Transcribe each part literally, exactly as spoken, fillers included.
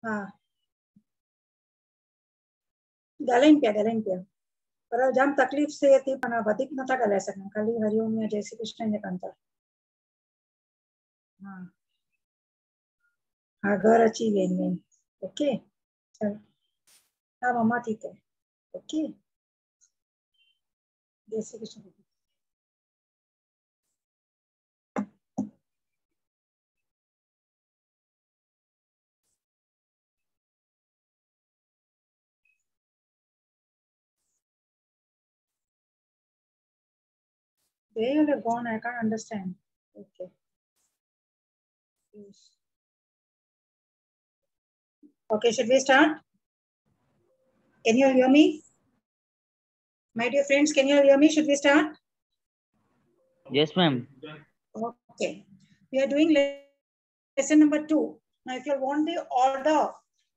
हाँ गलेन क्या गलेन क्या पर जाम तकलीफ से थी पण वधिक नथा गलाय सके खाली हरिओम या जय श्री कृष्ण ने कंतर हाँ हाँ घर अची वेंदी ओके चल हाँ मम्मा ठीक है ओके जय Shri Krishna Where you have gone? I can't understand. Okay. Yes. Okay, should we start? Can you all hear me? My dear friends, can you all hear me? Should we start? Yes, ma'am. Okay. We are doing lesson number two. Now, if you want the order,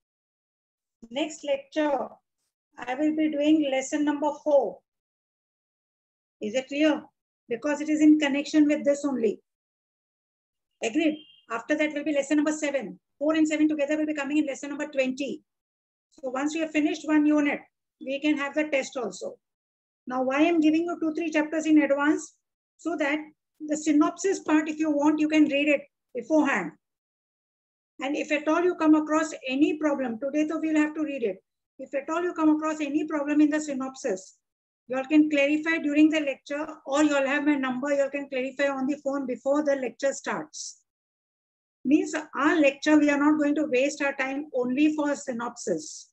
next lecture, I will be doing lesson number four. Is it clear? Because it is in connection with this only. Agreed? After that will be lesson number seven. Four and seven together will be coming in lesson number twenty. So once we have finished one unit, we can have the test also. Now, why I'm giving you two, three chapters in advance? So that the synopsis part, if you want, you can read it beforehand. And if at all you come across any problem, today though we'll have to read it. If at all you come across any problem in the synopsis, you all can clarify during the lecture, or you all have my number, you all can clarify on the phone before the lecture starts. Means our lecture, we are not going to waste our time only for synopsis.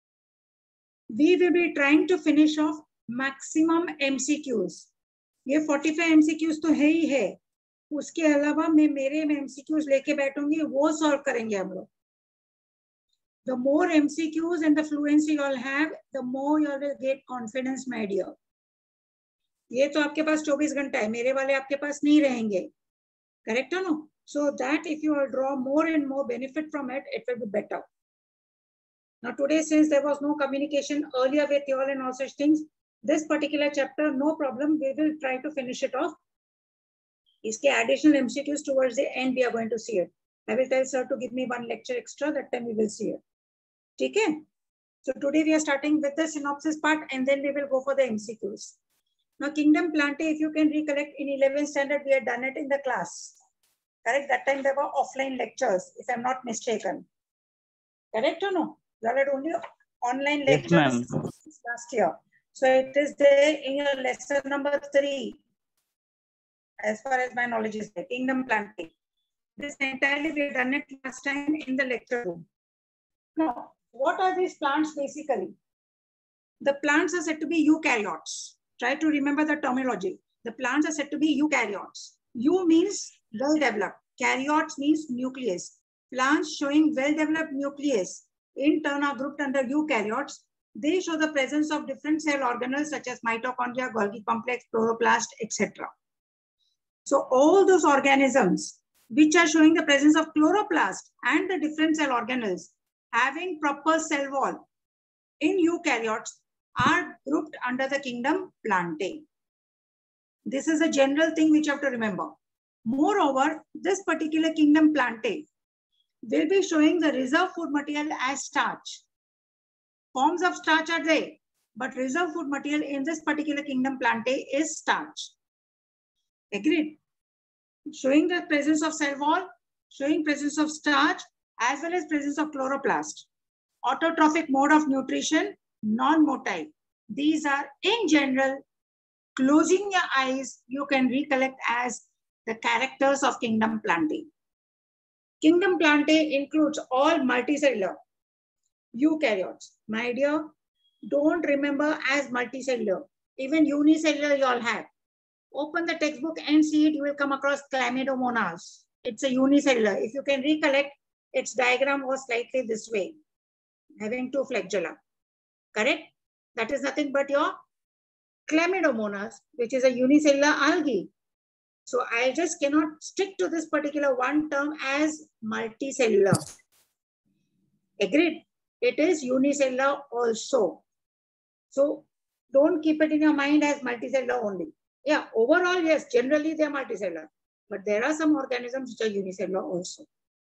We will be trying to finish off maximum M C Qs. ये forty-five M C Qs तो है ही है. उसके अलावा मैं मेरे में M C Qs लेके बैठूंगी, वो solve करेंगे हम लोग. The more M C Qs and the fluency you all have, the more you all will get confidence, my dear. ये तो आपके पास चौबीस घंटा है, मेरे वाले आपके पास नहीं रहेंगे. Correct or no? So that if you all draw more and more benefit from it, it will be better. Now today, since there was no communication earlier with you all and all such things, this particular chapter, no problem, we will try to finish it off. Iske additional M C Qs towards the end, we are going to see it. I will tell sir to give me one lecture extra, that time we will see it. Okay? So today we are starting with the synopsis part and then we will go for the M C Qs. Now Kingdom Plantae, if you can recollect, in eleventh standard, we had done it in the class. Correct? That time there were offline lectures, if I'm not mistaken. Correct or no? You had only online lectures yes, last year. So it is there in your lesson number three. As far as my knowledge is there, Kingdom Plantae. This entirely we have done it last time in the lecture room. Now, what are these plants basically? The plants are said to be eukaryotes. Try to remember the terminology. The plants are said to be eukaryotes. Eu means well developed. Karyotes means nucleus. Plants showing well developed nucleus in turn are grouped under eukaryotes. They show the presence of different cell organelles such as mitochondria, Golgi complex, chloroplast, et cetera. So all those organisms which are showing the presence of chloroplast and the different cell organelles having proper cell wall in eukaryotes are grouped under the Kingdom Plantae. This is a general thing which you have to remember. Moreover, this particular Kingdom Plantae will be showing the reserve food material as starch. Forms of starch are there, but reserve food material in this particular Kingdom Plantae is starch. Agreed? Showing the presence of cell wall, showing presence of starch, as well as presence of chloroplast. Autotrophic mode of nutrition, non-motile. These are in general, closing your eyes, you can recollect as the characters of Kingdom Plantae. Kingdom Plantae includes all multicellular eukaryotes. My dear, don't remember as multicellular. Even unicellular you all have. Open the textbook and see it, you will come across Chlamydomonas. It's a unicellular. If you can recollect, its diagram was slightly this way, having two flagella. Correct? That is nothing but your Chlamydomonas, which is a unicellular algae. So I just cannot stick to this particular one term as multicellular. Agreed? It is unicellular also. So don't keep it in your mind as multicellular only. Yeah, overall, yes, generally they are multicellular. But there are some organisms which are unicellular also.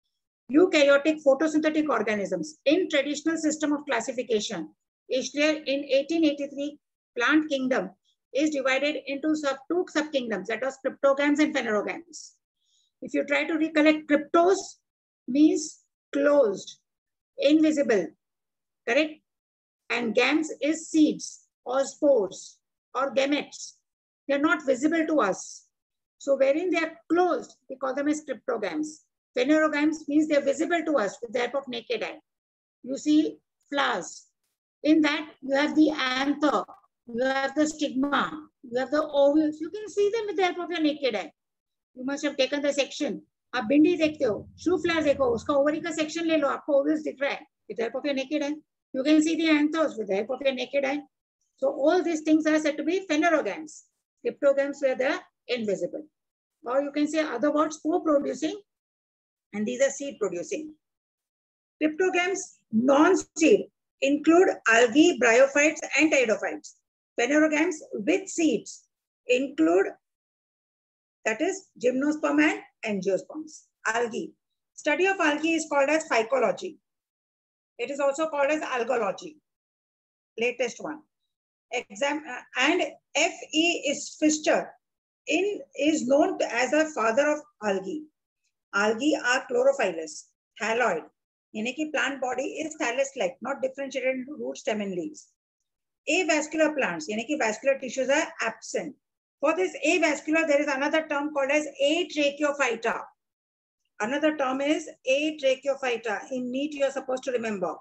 eukaryotic photosynthetic organisms. In traditional system of classification, Eschler in eighteen eighty-three, plant kingdom is divided into sub two subkingdoms, that is cryptogams and phanerogams. If you try to recollect, cryptos means closed, invisible, correct? And gams is seeds or spores or gametes. They are not visible to us. So wherein they are closed, we call them as cryptogams. Phanerogams means they are visible to us with the help of naked eye. You see flowers. In that, you have the anther, you have the stigma, you have the ovules. You can see them with the help of your naked eye. You must have taken the section. आप भिंडी देखते हो, शू flower देखो, उसका ovary का section ले लो, आपको vowels दिख रहा है with the help of your naked eye. You can see the anthers with the help of your naked eye. So all these things are said to be phanerogams. Cryptogams where they are invisible. Or you can say other words, spore producing, and these are seed producing. Cryptogams non-seed include algae, bryophytes, and pteridophytes. Phanerogams with seeds include, that is, gymnosperm and angiosperms. Algae. Study of algae is called as phycology. It is also called as algology. Latest one. Exam uh, and F E is Fischer in is known as the father of algae. Algae are chlorophyllous, thalloid. यानी कि plant body is thallus-like, not differentiated into root, stem, and leaves. Avascular plants, यानी कि vascular tissues are absent. For this avascular, there is another term called as atracheophyta. Another term is atracheophyta. In NEET, you are supposed to remember.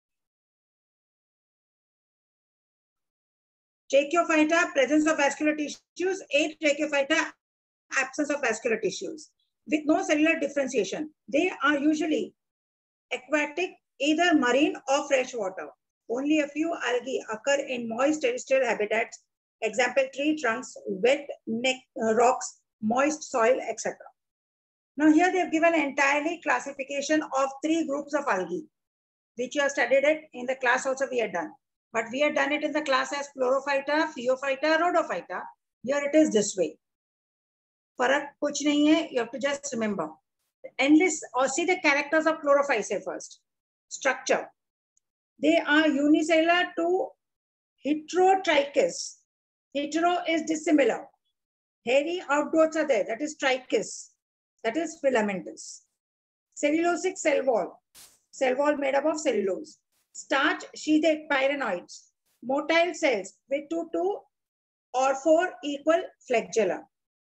Tracheophyta, presence of vascular tissues. Atracheophyta, absence of vascular tissues. With no cellular differentiation. They are usually aquatic, either marine or freshwater. Only a few algae occur in moist terrestrial habitats. Example, tree trunks, wet neck, uh, rocks, moist soil, et cetera. Now here they have given entirely classification of three groups of algae, which you have studied it in the class also we had done. But we had done it in the class as chlorophyta, phaeophyta, rhodophyta. Here it is this way. Farak kuch nahi hai, you have to just remember. Endless, or see the characters of chlorophyta first. Structure. They are unicellular to heterotrichous. Hetero is dissimilar. Hairy outgrowths are there, that is trichous. That is filamentous. Cellulosic cell wall. Cell wall made up of cellulose. Starch sheathed pyrenoids. Motile cells with two, two or four equal flagella.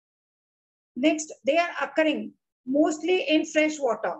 Next, they are occurring mostly in fresh water.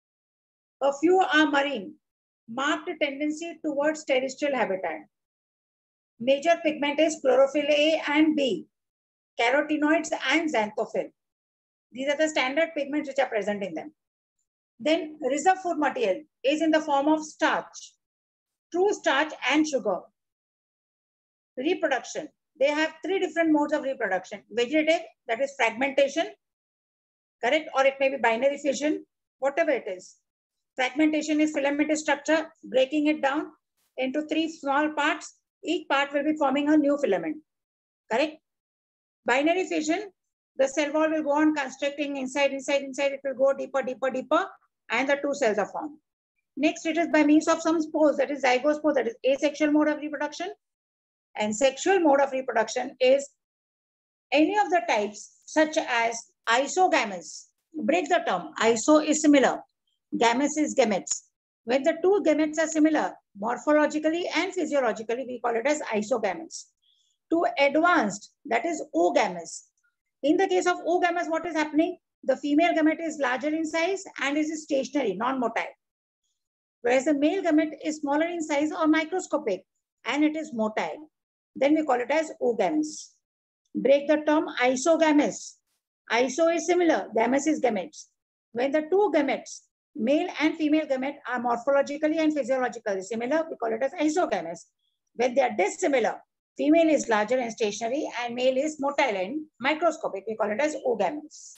A few are marine. Marked tendency towards terrestrial habitat. Major pigment is chlorophyll A and B, carotenoids and xanthophyll. These are the standard pigments which are present in them. Then reserve food material is in the form of starch, true starch and sugar. Reproduction. They have three different modes of reproduction. Vegetative, that is fragmentation, correct? Or it may be binary fission, whatever it is. Fragmentation is filamentous structure, breaking it down into three small parts. Each part will be forming a new filament, correct? Binary fission, the cell wall will go on constricting inside, inside, inside. It will go deeper, deeper, deeper, and the two cells are formed. Next, it is by means of some spores, that is zygospore, that is asexual mode of reproduction. And sexual mode of reproduction is any of the types such as isogamous. Break the term. Iso is similar. Gamous is gametes. When the two gametes are similar, morphologically and physiologically, we call it as isogamous. To advanced, that is oogamous. In the case of oogamous, what is happening? The female gamete is larger in size and is stationary, non-motile. Whereas the male gamete is smaller in size or microscopic and it is motile. Then we call it as oogamous. Break the term isogamous. Iso is similar, gamous is gametes. When the two gametes, male and female gamete, are morphologically and physiologically similar, we call it as isogamous. When they are dissimilar, female is larger and stationary and male is motile and microscopic, we call it as oogamous.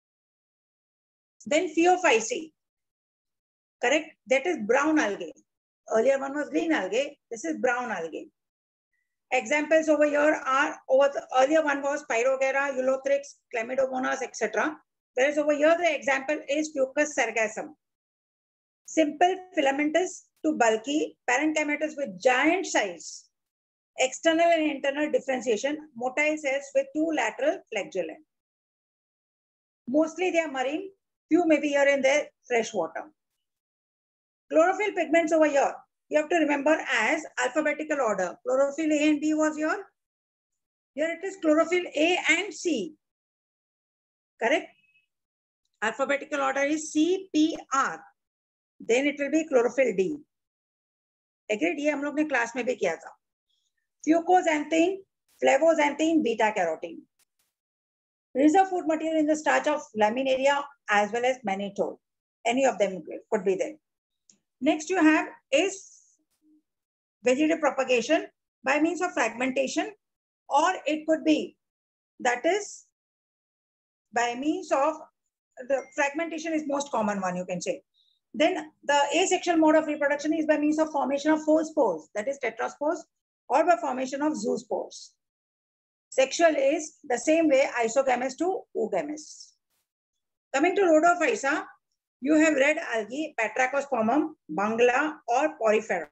Then phaeophyce, correct? That is brown algae. Earlier one was green algae, this is brown algae. Examples over here are, over the earlier one was Pyrogera, Ulothrix, Chlamydomonas, et cetera. Whereas over here the example is Fucus sargassum. Simple filamentous to bulky parenchymatous with giant size. External and internal differentiation, motile cells with two lateral flagella. Mostly they are marine, few may be here and there freshwater. Chlorophyll pigments over here, you have to remember as alphabetical order. Chlorophyll A and B was here. Here it is chlorophyll A and C. Correct? Alphabetical order is C, P, R. Then it will be chlorophyll D. Agreed? ये हम लोग ने class में भी किया था. Fucoxanthin, flavoxanthin, beta carotene. Reserve food material in the starch of laminaria as well as mannitol. Any of them could be there. Next you have is vegetative propagation by means of fragmentation, or it could be that is by means of the fragmentation is most common one, you can say. Then the asexual mode of reproduction is by means of formation of four spores, that is tetraspores, or by formation of zoospores. Sexual is the same way isogamous to oogamous. Coming to Rhodophysa, you have red algae, Batrachospomum, Bangla, or Porifera.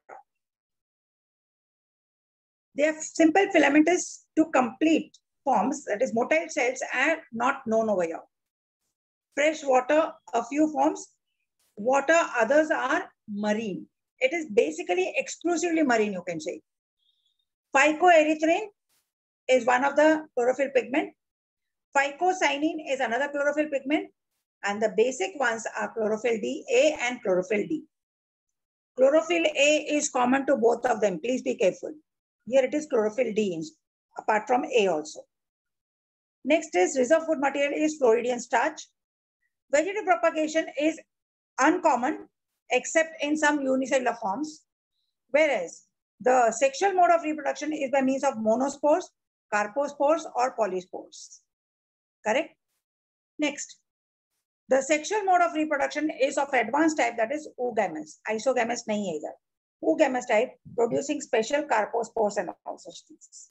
They have simple filamentous to complete forms, that is motile cells, are not known over here. Fresh water, a few forms. Water, others are marine. It is basically exclusively marine, you can say. Phycoerythrin is one of the chlorophyll pigment. Phycocyanin is another chlorophyll pigment. And the basic ones are chlorophyll D, A and chlorophyll D. Chlorophyll A is common to both of them. Please be careful. Here it is chlorophyll D, apart from A also. Next is reserve food material is Floridian starch. Vegetative propagation is uncommon except in some unicellular forms, whereas the sexual mode of reproduction is by means of monospores, carpospores, or polyspores. Correct? Next, the sexual mode of reproduction is of advanced type, that is oogamous. Isogamous nahi hai idhar. Oogamous type, producing special carpospores and all such things.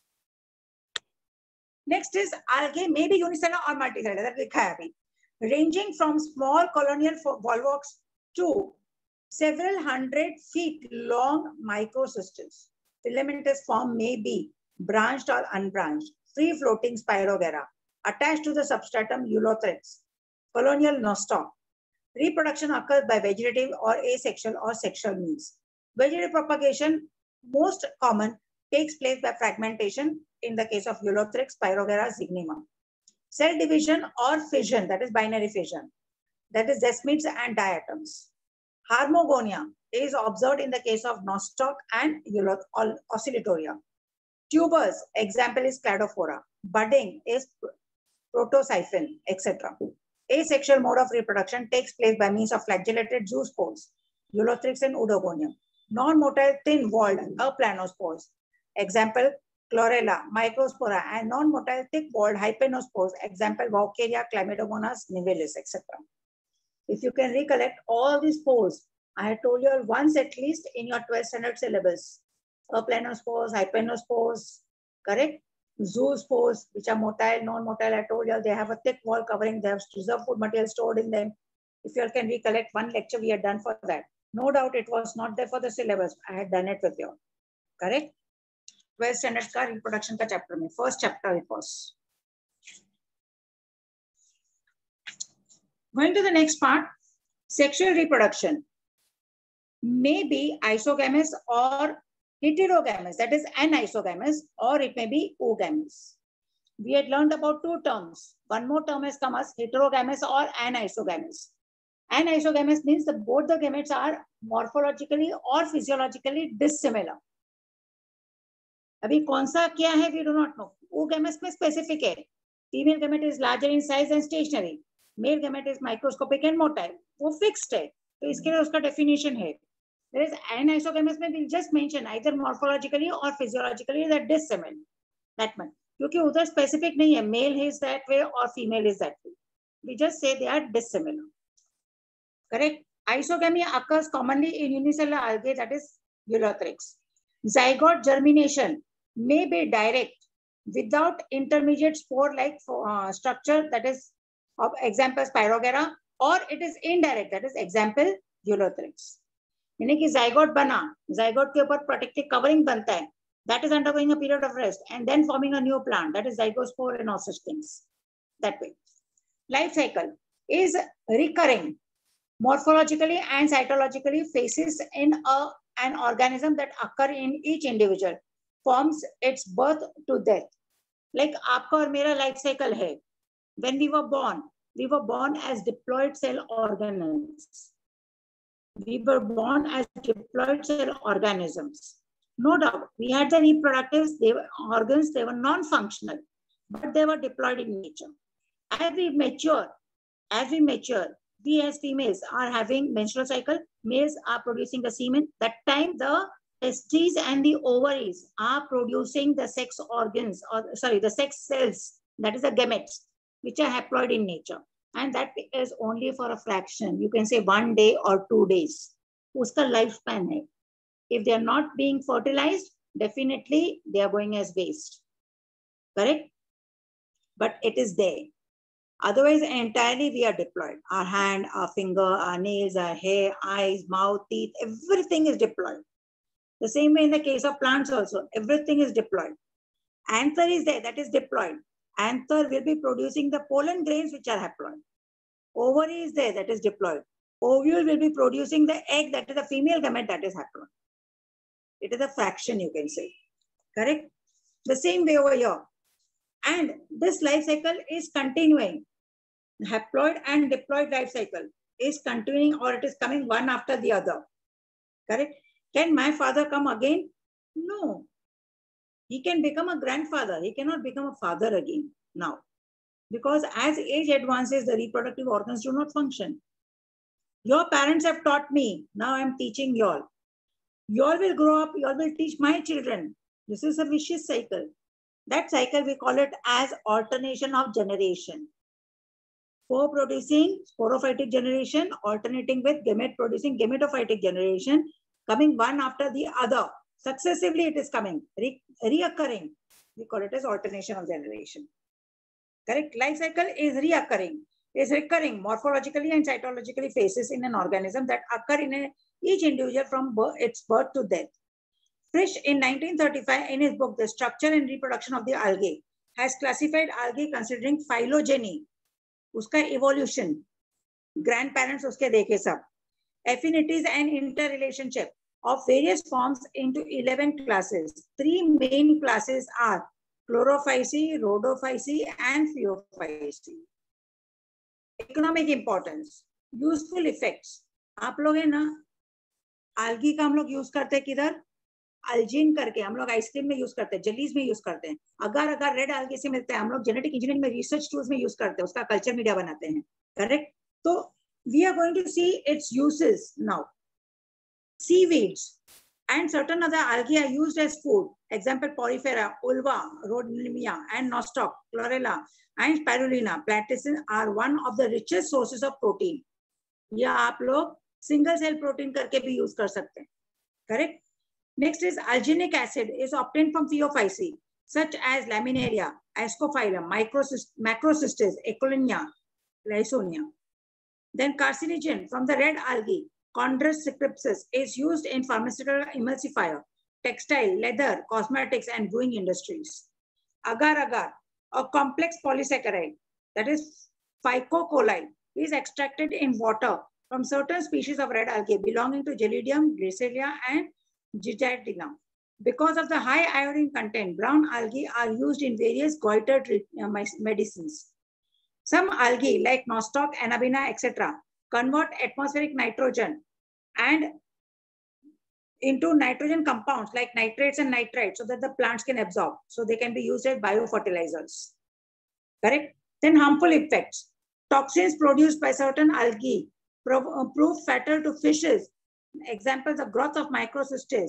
Next is algae, may be unicellular or multicellular, that likha hai abhi. Ranging from small colonial volvox to several hundred feet long microcystals. Filamentous form may be branched or unbranched, free-floating Spirogera, attached to the substratum Ulothrix, colonial nostoc. Reproduction occurs by vegetative or asexual or sexual means. Vegetative propagation, most common, takes place by fragmentation in the case of Ulothrix, Spirogera, Zygnema. Cell division or fission, that is binary fission, that is desmids and diatoms. Harmogonia is observed in the case of nostoc and oscillatoria. Tubers, example is cladophora. Budding is protosiphon, et cetera. Asexual mode of reproduction takes place by means of flagellated zoospores, Ulothrix and Oedogonium. Non-motile thin-walled aplanospores, example Chlorella, Microspora, and non-motile thick-walled hypenospores, example Vaucaria, Chlamydomonas, nivalis, et cetera. If you can recollect all these spores, I had told you once at least in your twelfth standard syllabus. Aplanospores, hypenospores, correct? Zoospores, which are motile, non-motile, I told you they have a thick wall covering, they have reserve food material stored in them. If you all can recollect, one lecture we had done for that. No doubt it was not there for the syllabus. I had done it with you. Correct? twelfth standard ka reproduction ka chapter mein, first chapter it was. Going to the next part, sexual reproduction may be isogamous or heterogamous, that is anisogamous, or it may be oogamous. We had learned about two terms. One more term has come as heterogamous or anisogamous. Anisogamous means that both the gametes are morphologically or physiologically dissimilar. अभी कौन सा क्या है we do not know. Oogamous में specific है. Female gamete is larger in size and stationary. Male gamete is microscopic and motile. वो fixed है. तो इसके लिए उसका definition है. Whereas anisogamous में we'll just mention either morphologically or physiologically that dissimilar. That much. क्योंकि उधर specific नहीं है. Male is that way or female is that way. We just say they are dissimilar. Correct? Isogamy occurs commonly in unicellular algae, that is Ulothrix. Zygote germination may be direct without intermediate spore-like uh, structure, that is of example Spirogera, or it is indirect, that is example यूलोथेरिक्स, यानी कि zygote बना, zygote के ऊपर protective covering बनता है, that is undergoing a period of rest and then forming a new plant, that is zygospore and all such things. That way, life cycle is recurring morphologically and cytologically phases in a an organism that occur in each individual, forms its birth to death. Like आपका और मेरा life cycle है. When we were born, we were born as diploid cell organelles. We were born as diploid cell organisms. No doubt, we had the reproductive they were organs, they were non-functional, but they were diploid in nature. As we mature, as we mature, we as females are having menstrual cycle, males are producing the semen. That time the testes and the ovaries are producing the sex organs, or sorry, the sex cells, that is the gametes, which are haploid in nature. And that is only for a fraction. You can say one day or two days. Uska lifespan hai. If they are not being fertilized, definitely they are going as waste. Correct? But it is there. Otherwise, entirely we are diploid. Our hand, our finger, our nails, our hair, eyes, mouth, teeth, everything is diploid. The same way in the case of plants also, everything is diploid. Anther is there, that is diploid. Anther will be producing the pollen grains which are haploid. Ovary is there, that is diploid. Ovule will be producing the egg, that is the female gamete, that is haploid. It is a fraction, you can say. Correct? The same way over here. And this life cycle is continuing. Haploid and diploid life cycle is continuing, or it is coming one after the other. Correct? Can my father come again? No. He can become a grandfather. He cannot become a father again now. Because as age advances, the reproductive organs do not function. Your parents have taught me. Now I am teaching you all. You all will grow up. You all will teach my children. This is a vicious cycle. That cycle, we call it as alternation of generation. Spore producing sporophytic generation, alternating with gamete producing gametophytic generation, coming one after the other. Successively it is coming, re reoccurring. We call it as alternation of generation. Correct? Life cycle is reoccurring, is recurring morphologically and cytologically phases in an organism that occur in a, each individual from birth, its birth to death. Frisch in nineteen thirty-five in his book, The Structure and Reproduction of the Algae, has classified algae considering phylogeny, uska evolution, grandparents uske dekhe sab, affinities and interrelationship of various forms into eleven classes. Three main classes are chlorophyceae, rhodophyceae, and phaeophyceae. Economic importance, useful effects. आप लोग है ना, algae का हम लोग use करते हैं किधर? अल्जीन करके हम लोग आइसक्रीम में यूज करते हैं, जेलीज में यूज करते हैं. अगर अगर रेड algae से मिलता है, हम लोग जेनेटिक इंजीनियरिंग में रिसर्च टूल्स में यूज करते हैं, उसका कल्चर मीडिया बनाते हैं. करेक्ट? तो we are going to see its uses now. Seaweeds and certain other algae are used as food. Example, Porifera, Ulva, Rhodymia, and Nostoc, Chlorella, and Spirulina, platycin are one of the richest sources of protein. या आप लोग single cell protein करके भी use कर सकते हैं. Correct? Next is alginic acid is obtained from phaeophyceae, such as Laminaria, Ascophyllum, Macrocystis, Ecolinia, Lysonia. Then carcinogen from the red algae, Chondrus crypsis, is used in pharmaceutical emulsifier, textile, leather, cosmetics, and brewing industries. Agar-agar, a complex polysaccharide, that is phycocoli, is extracted in water from certain species of red algae belonging to Gelidium, Gracilia, and Gigardina. Because of the high iodine content, brown algae are used in various goiter medicines. Some algae like Nostoc, Anabina, et cetera convert atmospheric nitrogen and into nitrogen compounds like nitrates and nitrites so that the plants can absorb. So they can be used as biofertilizers. Correct? Then harmful effects. Toxins produced by certain algae prove fatal to fishes. Examples of growth of Macrocystis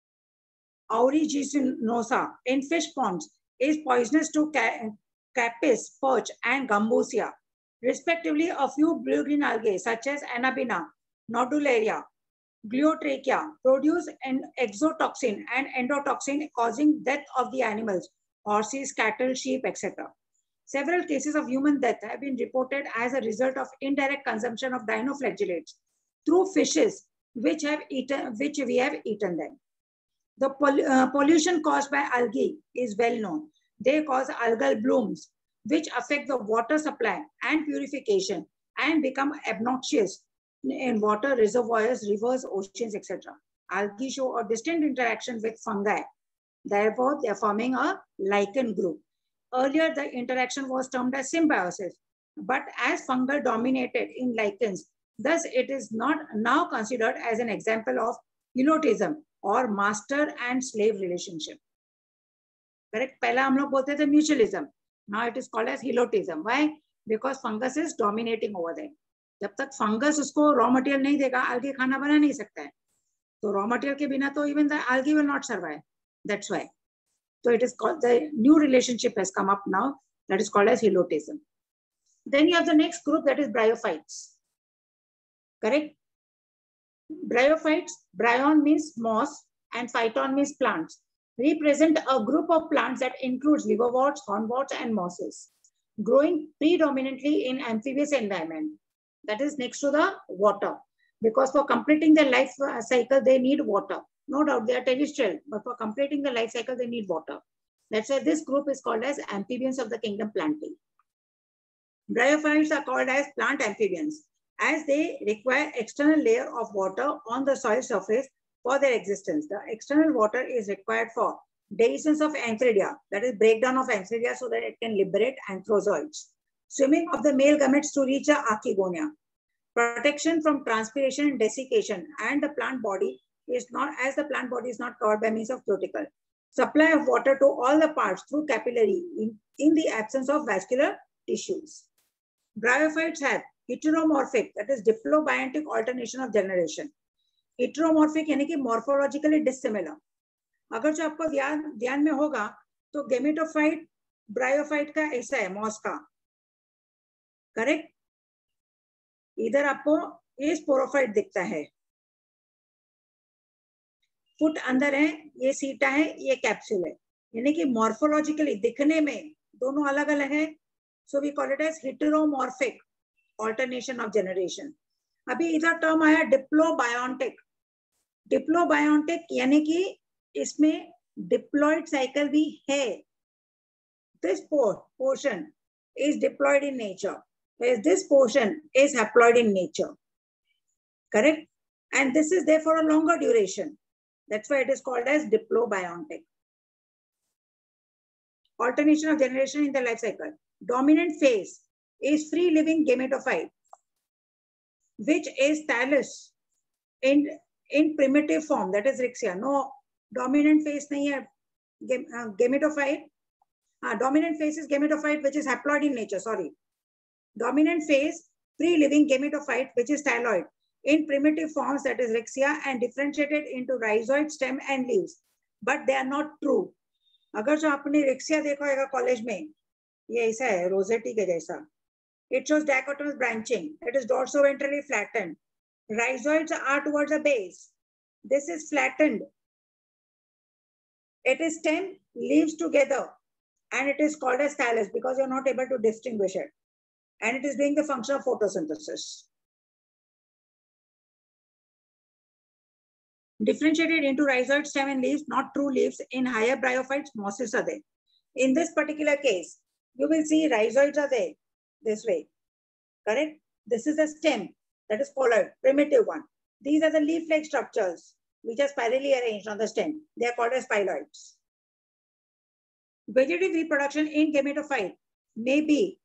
aeruginosa in fish ponds is poisonous to Capis, perch, and Gambusia. Respectively, a few blue-green algae such as Anabina, Nodularia, Gliotrachea produce an exotoxin and endotoxin causing death of the animals, horses, cattle, sheep, et cetera. Several cases of human death have been reported as a result of indirect consumption of dinoflagellates through fishes which have eaten, which we have eaten them. The pol uh, pollution caused by algae is well known. They cause algal blooms, which affect the water supply and purification and become obnoxious in water reservoirs, rivers, oceans, et cetera. Algae show a distinct interaction with fungi. Therefore, they are forming a lichen group. Earlier, the interaction was termed as symbiosis, but as fungal dominated in lichens, thus it is not now considered as an example of elotism or master and slave relationship. Correct? पहला हम लोग बोलते थे mutualism. Now it is called as helotism. Why? Because fungus is dominating over there. जब तक fungus उसको raw material नहीं देगा, algae खाना बना नहीं सकता है. तो raw material के बिना तो even the algae will not survive. That's why. So it is called, the new relationship has come up now, that is called as helotism. Then you have the next group, that is bryophytes. Correct? Bryophytes, bryon means moss and phyton means plants, represent a group of plants that includes liverworts, hornworts, and mosses, growing predominantly in amphibious environment. That is next to the water, because for completing their life cycle, they need water. No doubt they are terrestrial, but for completing the life cycle, they need water. That's why this group is called as amphibians of the kingdom Plantae. Bryophytes are called as plant amphibians, as they require external layer of water on the soil surface for their existence. The external water is required for dehiscence of antheridia, that is breakdown of antheridia so that it can liberate anthrozoids, swimming of the male gametes to reach the archegonia, protection from transpiration and desiccation, and the plant body is not, as the plant body is not covered by means of cuticle. Supply of water to all the parts through capillary in, in the absence of vascular tissues. Bryophytes have heteromorphic, that is diplobiontic alternation of generation. Heteromorphic यानी कि morphologically dissimilar. अगर जो आपको ध्यान ध्यान में होगा तो गेमेटोफाइट ब्रायोफाइट का ऐसा है, मॉस का. करेक्ट? इधर आपको ये स्पोरोफाइट दिखता है, फुट अंदर है, ये सीटा है, ये कैप्सूल है, यानी कि मॉर्फोलॉजिकली दिखने में दोनों अलग अलग है. So we call it as heteromorphic alternation of generation. अभी इधर टर्म आया डिप्लोबायोन्टिक. डिप्लोबायोन्टिक यानी कि इसमें डिप्लॉयड साइकिल भी है. This portion is diploid in nature, this portion is haploid in nature. Correct? And this is there for a longer duration. That's why it is called as diplobiontic. Alternation of generation in the life cycle. Dominant phase is free living gametophyte, which is thallus in, in primitive form, that is Rixia. No dominant phase nahi hai, uh, gametophyte. Uh, dominant phase is gametophyte, which is haploid in nature, sorry. Dominant phase, free living gametophyte, which is thalloid in primitive forms, that is Rixia, and differentiated into rhizoid, stem and leaves, but they are not true. अगर जो आपने Rixia देखा होगा college में, ये ऐसा है Rossetti के जैसा. It shows dichotomous branching. It is dorsoventrally flattened. Rhizoids are towards the base. This is flattened. It is stem, leaves together, and it is called as thallus because you're not able to distinguish it. And it is doing the function of photosynthesis. Differentiated into rhizoid, stem and leaves, not true leaves. In higher bryophytes, mosses are there. In this particular case, you will see rhizoids are there this way. Correct? This is the stem, that is colloid, primitive one. These are the leaf-like structures which are spirally arranged on the stem. They are called as phylloids. Vegetative reproduction in gametophyte may be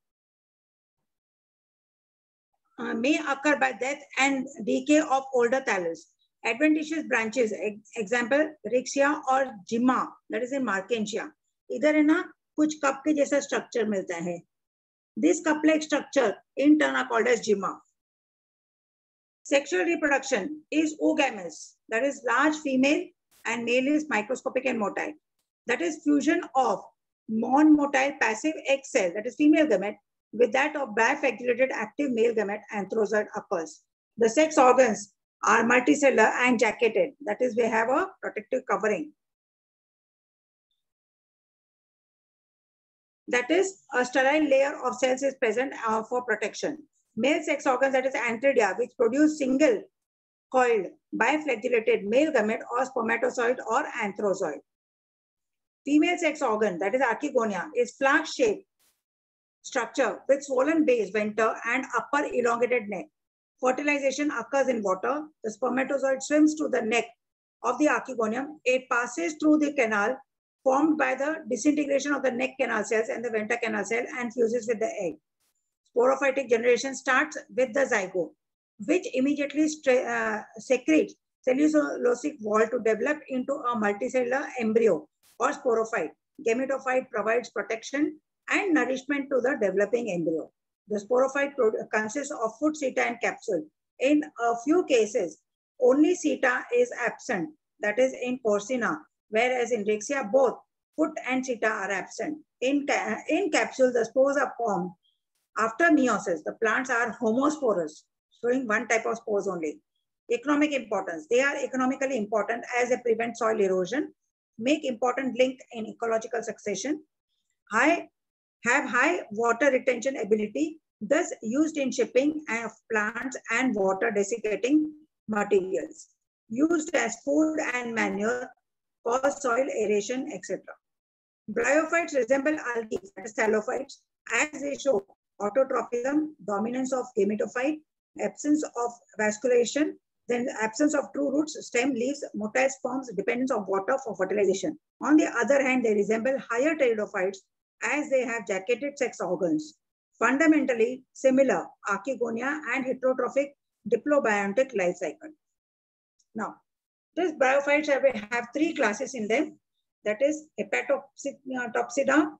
uh, may occur by death and decay of older thallus. Adventitious branches, example Rixia or Jimma, that is in Markensia. इधर है ना कुछ cup के जैसा structure मिलता है. This cup-like structure in turn are called as Jimma. Sexual reproduction is oogamous, that is large female and male is microscopic and motile. That is fusion of non-motile passive egg cell, that is female gamete, with that of bifaculated active male gamete, anthrozoid occurs. The sex organs are multicellular and jacketed, that is, they have a protective covering. That is, a sterile layer of cells is present uh, for protection. Male sex organs, that is antheridia, which produce single coiled, biflagellated male gamete or spermatozoid or anthrozoid. Female sex organ, that is archegonia, is flask-shaped structure with swollen base, venter, and upper elongated neck. Fertilization occurs in water. The spermatozoid swims to the neck of the archegonium. It passes through the canal formed by the disintegration of the neck canal cells and the venter canal cell and fuses with the egg. Sporophytic generation starts with the zygote, which immediately uh, secretes cellulosic wall to develop into a multicellular embryo or sporophyte. Gametophyte provides protection and nourishment to the developing embryo. The sporophyte consists of foot, seta, and capsule. In a few cases, only seta is absent, that is in Porcina, whereas in Rixia, both foot and seta are absent. In, in capsule, the spores are formed. After meiosis, the plants are homosporous, showing one type of spores only. Economic importance. They are economically important as they prevent soil erosion, make important link in ecological succession, high have high water retention ability, thus used in shipping of plants and water desiccating materials, used as food and manure, cause soil aeration, et cetera. Bryophytes resemble algae, that is thallophytes, as they show autotrophism, dominance of gametophyte, absence of vascularization, then absence of true roots, stem, leaves, motile forms, dependence of water for fertilization. On the other hand, they resemble higher pteridophytes as they have jacketed sex organs. Fundamentally similar archegonia and heterotrophic diplobiontic life cycle. Now, these bryophytes have, have three classes in them. That is Hepatopsida,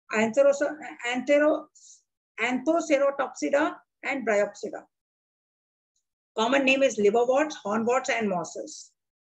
Anthocerotopsida, and Bryopsida. Common name is liverworts, hornworts, and mosses.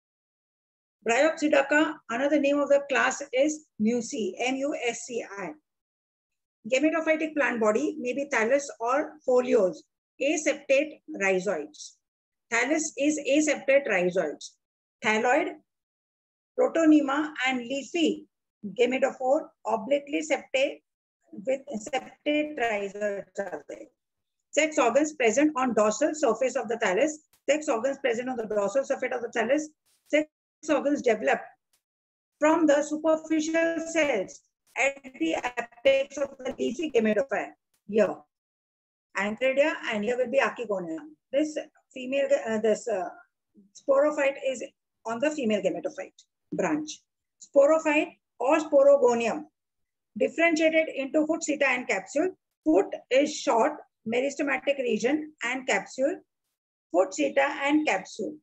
Bryopsidaca, another name of the class is Musci, M U S C I. Gametophytic plant body may be thallus or foliose, aseptate rhizoids. Thallus is aseptate rhizoids. Thalloid, protonema, and leafy gametophore, obliquely septate with septate rhizoids are there. Sex organs present on dorsal surface of the thallus. Sex organs present on the dorsal surface of the thallus. Sex organs develop from the superficial cells at the apex of the leafy gametophyte. Here, Antheridia, and here will be Archegonia. This female, uh, this uh, sporophyte is on the female gametophyte branch. Sporophyte or sporogonium, differentiated into foot, seta, and capsule. Foot is short, meristematic region, and capsule. Foot, seta, and capsule.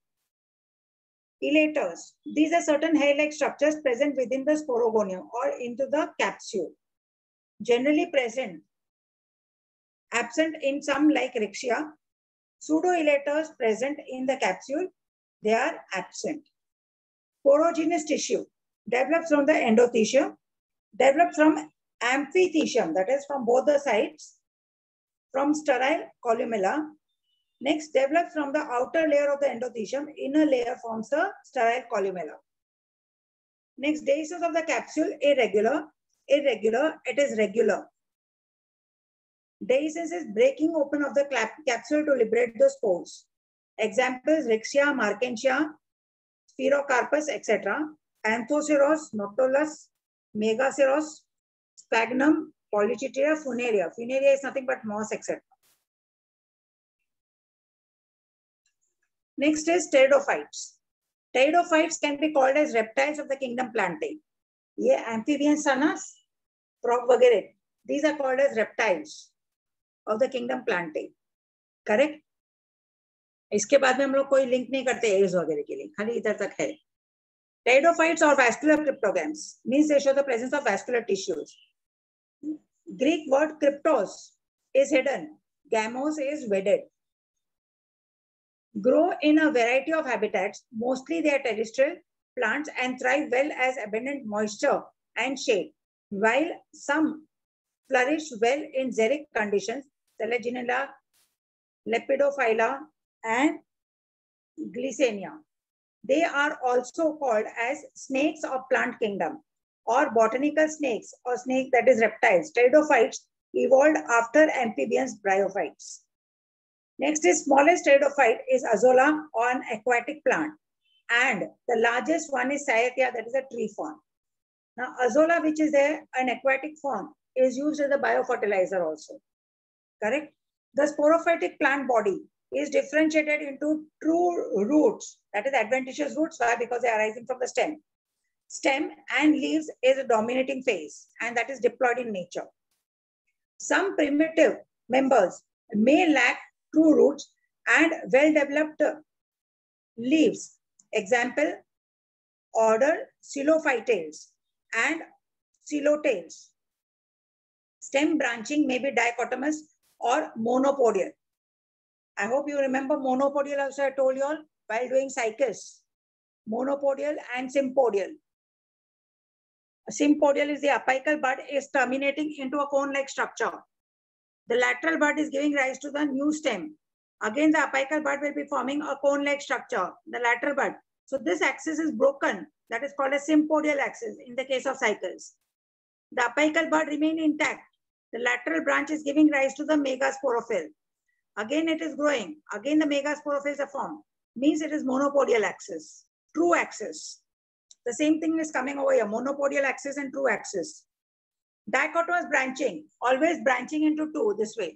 Elaters. These are certain hair-like structures present within the sporogonium or into the capsule. Generally present, absent in some like Rixia. Pseudoelaters present in the capsule, they are absent. Porogenous tissue develops from the endothecium, develops from amphithecium, that is from both the sides, from sterile columella. Next, develops from the outer layer of the endothecium, inner layer forms the sterile columella. Next, dehiscence of the capsule, irregular, irregular, it is regular. Dehiscence is breaking open of the capsule to liberate the spores. Examples, Rixia, Markensia, Spherocarpus, et cetera. Anthoceros, Noctolus, Megaceros, Sphagnum, Polychitria, Funaria. Funaria is nothing but moss, et cetera. Next is pteridophytes. Pteridophytes can be called as reptiles of the kingdom Plantae. Ye amphibians are na, frog वगैरह. These are called as reptiles of the kingdom Plantae. Correct? इसके बाद में हम लोग कोई link नहीं करते eggs वगैरह के लिए, खाली इधर तक है. Pteridophytes or vascular cryptogams means they show the presence of vascular tissues. Greek word cryptos is hidden, gamos is wedded. Grow in a variety of habitats, mostly they are terrestrial plants and thrive well as abundant moisture and shade, while some flourish well in xeric conditions, Selaginella, Lepidophylla, and Glycania. They are also called as snakes of plant kingdom or botanical snakes or snake that is reptiles. Pteridophytes evolved after amphibians, bryophytes. Next is smallest pteridophyte is Azolla, or an aquatic plant. And the largest one is Cyathea, that is a tree fern. Now, Azolla, which is a, an aquatic fern, is used as a biofertilizer also. Correct? The sporophytic plant body is differentiated into true roots, that is adventitious roots. Why? Because they are arising from the stem. Stem and leaves is a dominating phase, and that is diploid in nature. Some primitive members may lack true roots and well-developed leaves. Example, order Coelophytales and Coelotales. Stem branching may be dichotomous or monopodial. I hope you remember monopodial also I told you all while doing cycles. Monopodial and sympodial. A sympodial is the apical bud is terminating into a cone-like structure. The lateral bud is giving rise to the new stem. Again, the apical bud will be forming a cone-like structure, the lateral bud. So this axis is broken. That is called a sympodial axis in the case of cycles. The apical bud remain intact. The lateral branch is giving rise to the megasporophyll. Again, it is growing. Again, the megasporophylls are formed. Means it is monopodial axis, true axis. The same thing is coming over here, monopodial axis and true axis. Dichotomous branching, always branching into two this way.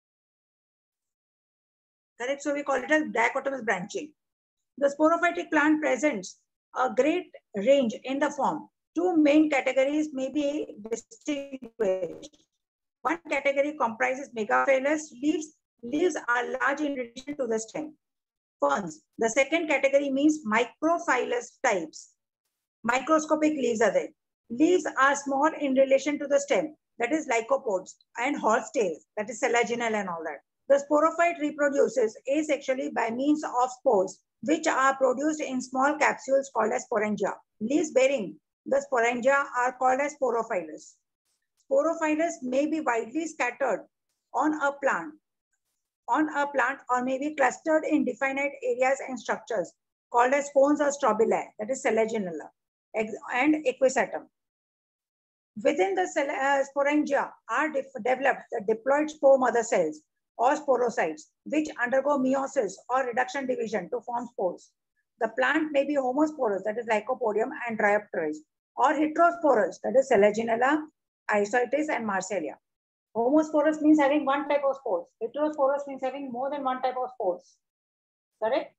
Correct? So we call it as dichotomous branching. The sporophytic plant presents a great range in the form. Two main categories may be distinguished. One category comprises megaphylous leaves. Leaves are large in relation to the stem. Ferns. The second category means microphylous types. Microscopic leaves are there. Leaves are small in relation to the stem, that is lycopods, and horsetails, that is selaginella and all that. The sporophyte reproduces asexually by means of spores, which are produced in small capsules called as sporangia. Leaves bearing the sporangia are called as sporophylous. Sporophylous may be widely scattered on a plant, on a plant or may be clustered in definite areas and structures called as cones or strobili, that is selaginella, and equisetum. Within the uh, sporangia are developed the diploid spore mother cells or sporocytes, which undergo meiosis or reduction division to form spores. The plant may be homosporous, that is Lycopodium and Dryopteris, or heterosporous, that is Selaginella, Isoetes, and Marsillia. Homosporous means having one type of spores. Heterosporous means having more than one type of spores. Correct?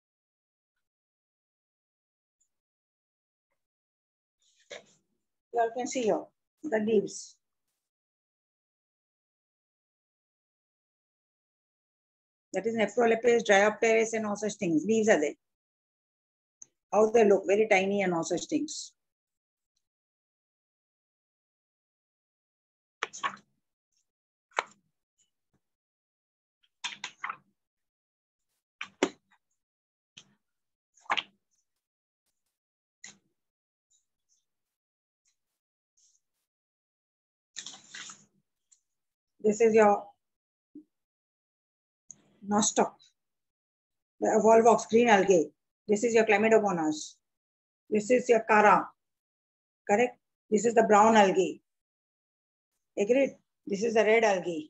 You all can see here the leaves. That is Nephrolepis, Dryopteris, and all such things. Leaves are there. How they look, very tiny and all such things. This is your nostoc, the Volvox green algae. This is your Chlamydomonas. This is your Chara. Correct? This is the brown algae. Agreed? This is the red algae.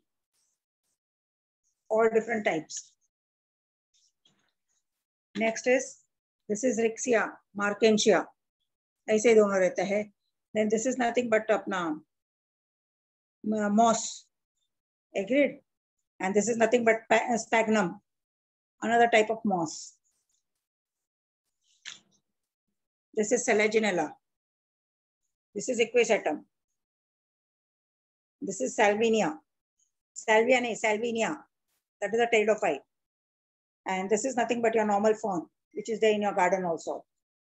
All different types. Next is, this is Rixia, Markensia. ऐसे दोनों रहता है. Then this is nothing but अपना moss. Agreed? And this is nothing but sphagnum, another type of moss. This is Selaginella. This is Equisetum. This is Salvinia. Salvia, nahi, Salvinia. That is a pteridophyte. And this is nothing but your normal fern, which is there in your garden also.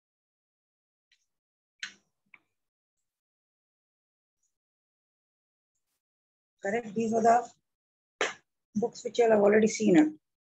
Correct? These were the books which you have already seen. It.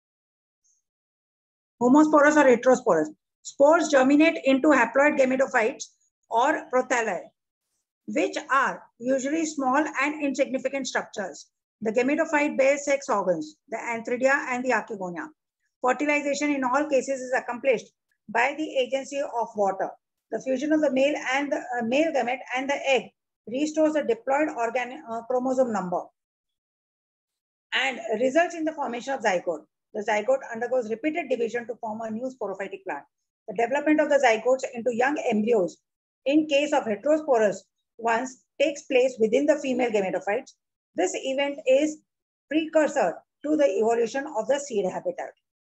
Homosporous or heterosporous. Spores germinate into haploid gametophytes or prothalli, which are usually small and insignificant structures. The gametophyte bears sex organs, the antheridia and the archegonia. Fertilization in all cases is accomplished by the agency of water. The fusion of the male and the uh, male gamete and the egg restores the diploid organ uh, chromosome number. and results in the formation of zygote. The zygote undergoes repeated division to form a new sporophytic plant. The development of the zygotes into young embryos in case of heterosporous ones takes place within the female gametophytes. This event is precursor to the evolution of the seed habitat.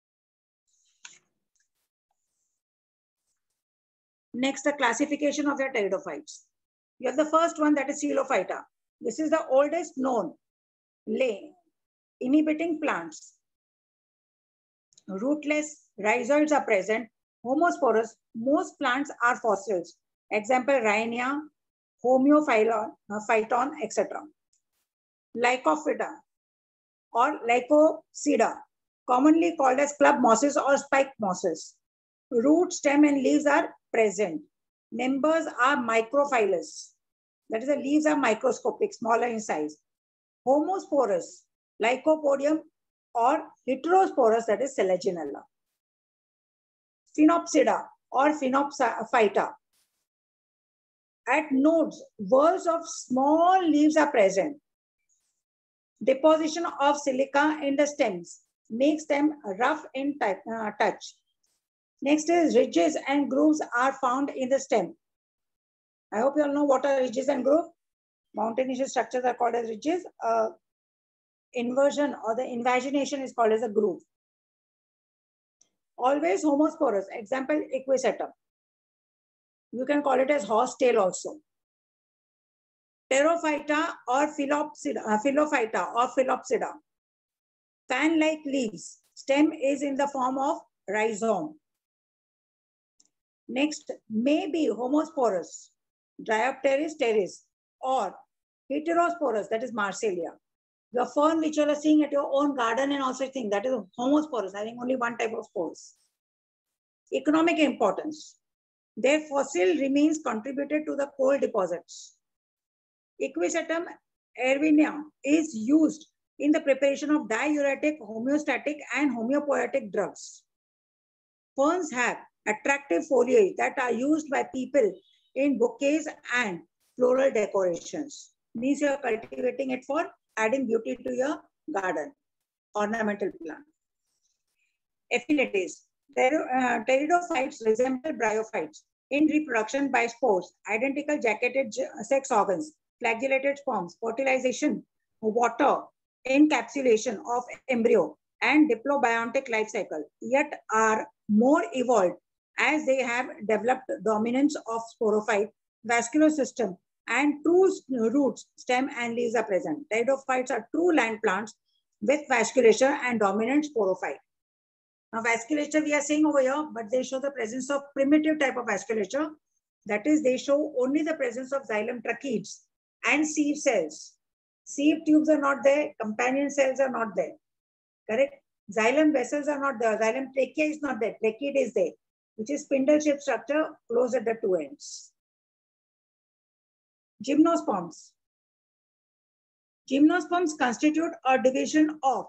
Next, the classification of the pteridophytes. You have the first one, that is Coelophyta. This is the oldest known lay inhibiting plants. Rootless rhizoids are present. Homosporous, most plants are fossils. Example, Rhynia, Homeophyton, Phyton, et cetera. Lycophyta or Lycopsida, commonly called as club mosses or spike mosses. Root, stem, and leaves are present. Members are microphyllous. That is, the leaves are microscopic, smaller in size. Homosporous, Lycopodium, or heterosporous, that is Selaginella. Phenopsida or Phenophyta. At nodes, whorls of small leaves are present. Deposition of silica in the stems makes them rough in uh, touch. Next is ridges and grooves are found in the stem. I hope you all know what are ridges and grooves. Mountainous structures are called as ridges. Uh, inversion or the invagination is called as a groove. Always homosporous. Example, Equisetum. You can call it as horsetail also. Pterophyta or Philopsida, uh, Philophyta or Philopsida. Fan-like leaves. Stem is in the form of rhizome. Next, may be homosporous, Diopteris teres, or heterosporous, that is Marsilia. The fern which you are seeing at your own garden and also thing, that is homosporous, having only one type of spores. Economic importance. Their fossil remains contributed to the coal deposits. Equisetum erwinia is used in the preparation of diuretic, homeostatic, and homeopoietic drugs. Ferns have attractive foliage that are used by people in bouquets and floral decorations. Means you are cultivating it for adding beauty to your garden, ornamental plant. Affinities. Uh, pteridophytes resemble bryophytes in reproduction by spores, identical jacketed sex organs, flagellated sperms, fertilization, water, encapsulation of embryo, and diplobiontic life cycle, yet are more evolved as they have developed dominance of sporophyte, vascular system, and true roots, stem, and leaves are present. Pteridophytes are true land plants with vasculature and dominant sporophyte. Now, vasculature we are seeing over here, but they show the presence of primitive type of vasculature. That is, they show only the presence of xylem tracheids and sieve cells. Sieve tubes are not there, companion cells are not there. Correct? Xylem vessels are not there. Xylem trachea is not there. Tracheid is there, which is spindle-shaped structure closed at the two ends. Gymnosperms. Gymnosperms constitute a division of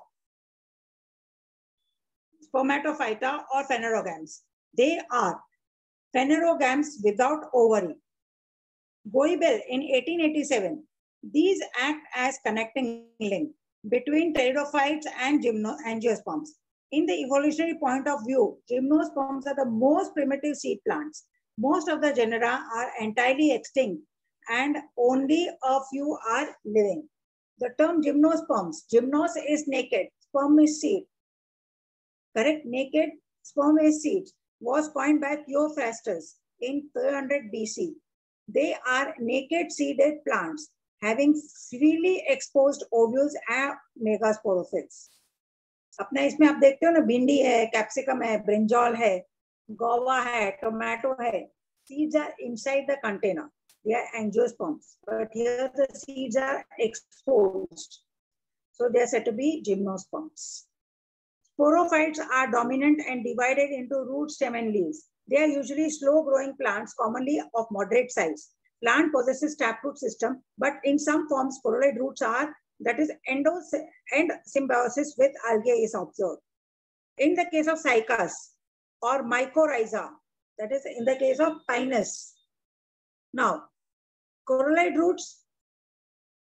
Spermatophyta or phanerogams. They are phanerogams without ovary. Goebel in eighteen eighty-seven. These act as connecting link between pteridophytes and angiosperms. In the evolutionary point of view, gymnosperms are the most primitive seed plants. Most of the genera are entirely extinct and only a few are living. The term gymnosperms, gymnos is naked, sperm is seed. Correct? Naked, sperm is seed, was coined by Theophrastus in three hundred B C. They are naked seeded plants having freely exposed ovules and megasporophytes. अपना इसमें आप देखते हो ना, भिंडी है, capsicum है, brinjal है, guava है, tomato है. Seeds are inside the container. They are angiosperms, but here the seeds are exposed. So they are said to be gymnosperms. Sporophytes are dominant and divided into root, stem, and leaves. They are usually slow-growing plants, commonly of moderate size. Plant possesses taproot system, but in some forms, sporulate roots are, that is, end symbiosis with algae is observed. In the case of cycas or mycorrhiza, that is, in the case of pinus. Now, corolite roots,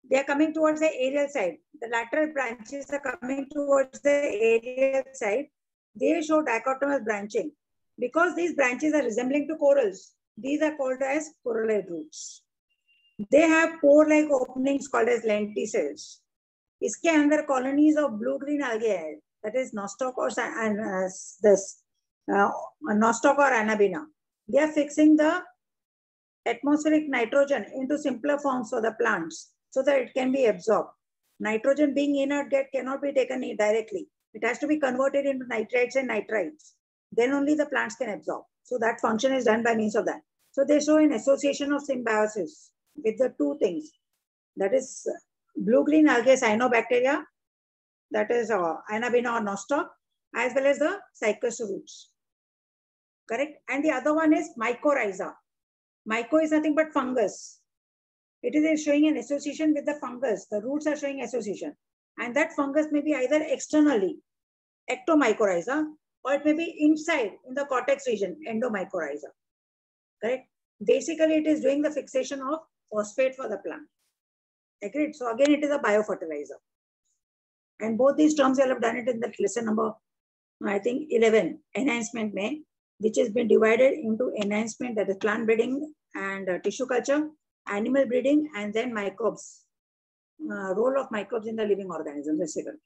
They are coming towards the aerial side. The lateral branches are coming towards the aerial side. They show dichotomous branching. Because these branches are resembling to corals, these are called as coralloid roots. They have pore-like openings called as lenticels. इसके अंदर colonies of blue-green algae है. That is nostoc or and uh, this uh, nostoc or Anabina. They are fixing the atmospheric nitrogen into simpler forms for the plants so that it can be absorbed. Nitrogen being inert gas cannot be taken directly. It has to be converted into nitrites and nitrites. Then only the plants can absorb. So that function is done by means of that. So they show an association of symbiosis with the two things. That is blue-green algae cyanobacteria, that is uh, Anabina or nostoc, as well as the cycas roots. Correct? And the other one is mycorrhiza. Myco is nothing but fungus. It is showing an association with the fungus. The roots are showing association. And that fungus may be either externally, ectomycorrhiza, or it may be inside in the cortex region, endomycorrhiza. Correct? Basically, it is doing the fixation of phosphate for the plant. Agreed? So again, it is a biofertilizer. And both these terms, you have done it in the lesson number, I think, eleven, enhancement may, which has been divided into enhancement, that is plant breeding and uh, tissue culture, animal breeding, and then microbes. Uh, role of microbes in the living organisms.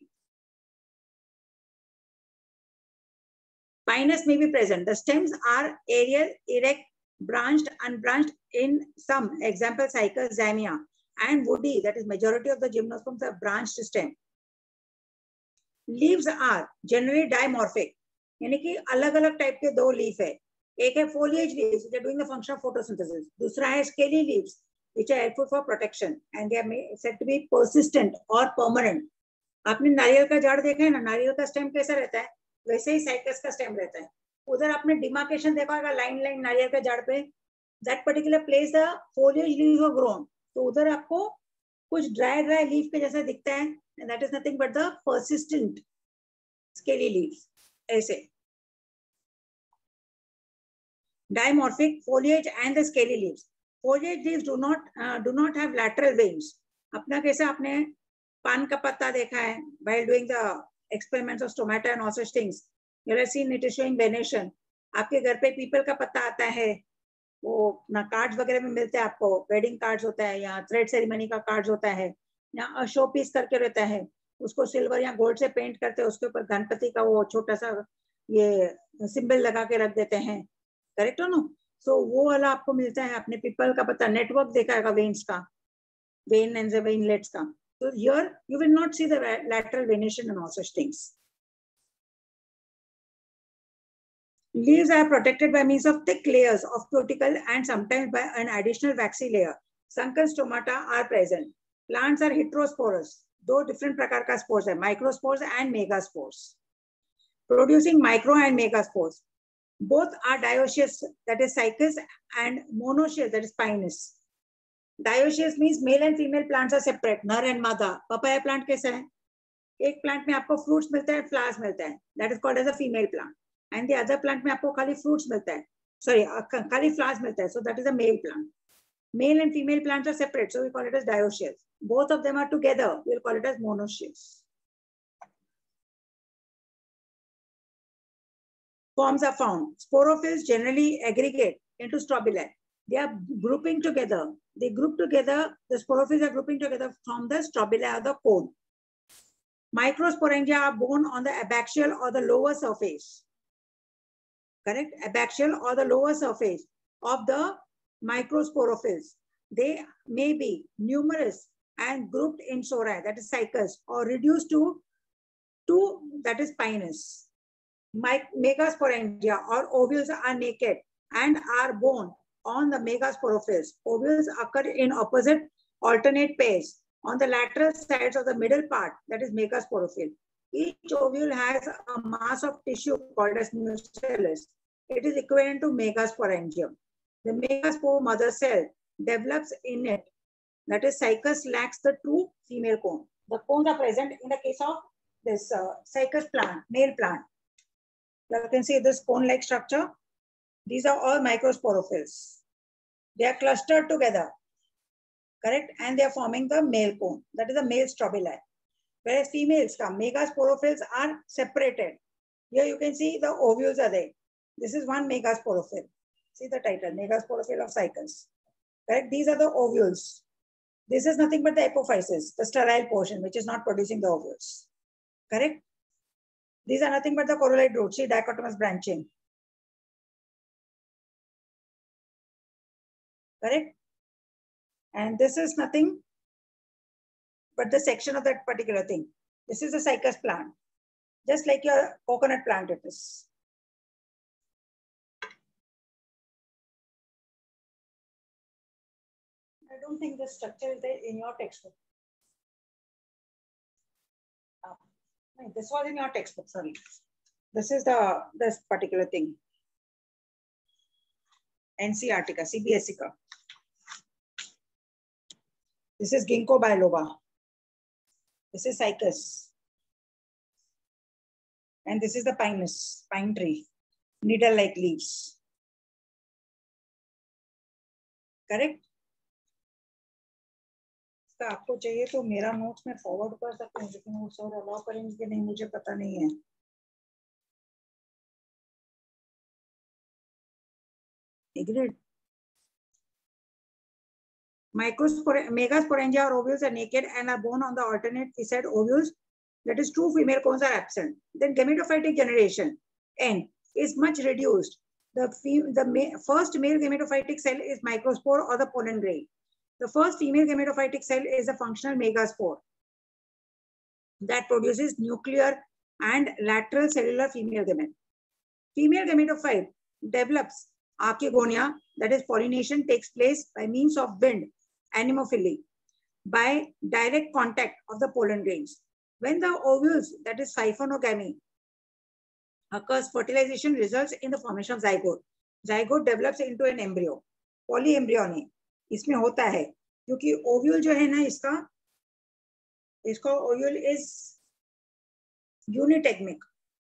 Pinus may be present. The stems are aerial, erect, branched, unbranched in some, example, cycas, zamia, and woody, that is majority of the gymnosperms have branched stem. Leaves are generally dimorphic. यानी कि अलग अलग type के दो leaf है. एक है foliage leaves, which are doing the function of photosynthesis. दूसरा है scaly leaves, which are helpful for protection, and they are said to be persistent or permanent. आपने नारियल का झाड़ देखा है ना, नारियल का स्टेम कैसा रहता है, वैसे ही साइकस का स्टेम रहता है. उधर आपने डिमार्केशन देखा होगा लाइन लाइन नारियल के झाड़ पे, that particular place the foliage leaves are grown. तो उधर आपको कुछ ड्राई ड्राई लीफ के जैसा दिखता है, and that is nothing but the persistent scaly leaves. ऐसे dimorphic foliage and the scaly leaves. Foliage leaves do not uh, do not have lateral veins. अपना कैसा आपने पान का पत्ता देखा है while doing the experiments of stomata and all such things. You have seen it is showing venation. आपके घर पे पीपल का पत्ता आता है, वो ना कार्ड्स वगैरह में मिलते हैं आपको, वेडिंग कार्ड्स होता है या थ्रेड सेरेमनी का कार्ड्स होता है या शो पीस करके रहता है, उसको सिल्वर या गोल्ड से पेंट करते हैं, उसके ऊपर गणपति का वो छोटा सा ये सिंबल लगा के रख देते हैं. करेक्ट हो नो? सो वो वाला आपको मिलता है. आपने पीपल का पत्ता नेटवर्क देखा है वेन्स का, वेन एंड वेनलेट्स का. So here you will not see the lateral venation and all such things. Leaves are protected by means of thick layers of cuticle and sometimes by an additional waxy layer. Sunken stomata are present. Plants are heterosporous. दो different प्रकार का spores है, microspores and megaspores. Producing micro and megaspores. Both are dioecious, that is cycas, and monoecious, that is pinus. Dioecious means male and female plants are separate, nर and mada. Papaya plant कैसा है? एक plant में आपको fruits मिलता है, flowers मिलता है. That is called as a female plant. And the other plant में आपको खाली fruits मिलता है. Sorry, खाली flowers मिलता है. So that is a male plant. Male and female plants are separate, so we call it as dioecious. Both of them are together, we will call it as monoecious. Forms are found. Sporophylls generally aggregate into strobilae. They are grouping together. They group together, the sporophylls are grouping together from the strobilae or the cone. Microsporangia are born on the abaxial or the lower surface. Correct? Abaxial or the lower surface of the microsporophylls. They may be numerous and grouped in sora, that is cycas, or reduced to two, that is pinus. Megasporangia or ovules are naked and are born on the megasporophylls. Ovules occur in opposite alternate pairs on the lateral sides of the middle part, that is megasporophyll. Each ovule has a mass of tissue called as nucellus. It is equivalent to megasporangium. The megaspore mother cell develops in it, that is cycas lacks the true female cone. The cones are present in the case of this uh, cycas plant, male plant. You can see this cone-like structure. These are all microsporophylls. They are clustered together. correct? And they are forming the male cone. That is the male strobili. Whereas females, ka megasporophylls are separated. Here you can see the ovules are there. This is one megasporophyll. See the title, megasporophyll of cycles. Correct? These are the ovules. This is nothing but the apophysis, the sterile portion, which is not producing the ovules. Correct? These are nothing but the corollary roots. See dichotomous branching. Correct? And this is nothing but the section of that particular thing. This is a cycas plant, just like your coconut plant it is. I don't think this structure is there in your textbook. Oh, no, this was in your textbook, sorry. This is the this particular thing. N C E R T ka, C B S E ka. This is ginkgo biloba. This is cycas. And this is the pinus, pine tree, needle-like leaves. Correct? आपको चाहिए तो मेरा notes में forward कर सकते हैं, लेकिन वो सर अलाउ करेंगे कि नहीं मुझे पता नहीं है. Agreed. Microspor megasporangia or ovules are naked and are borne on the alternate facet ovules. That is, true female cones are absent. Then gametophytic generation N is much reduced. The, the ma first male gametophytic cell is microspore or the pollen grain. The first female gametophytic cell is a functional megaspore that produces nuclear and lateral cellular female gamete. Female gametophyte develops archegonia, that is pollination takes place by means of wind, anemophily, by direct contact of the pollen grains. When the ovules, that is siphonogamy, occurs, fertilization results in the formation of zygote. Zygote develops into an embryo. Polyembryony इसमें होता है क्योंकि ovule जो है ना इसका इसका ovule is unitegmic.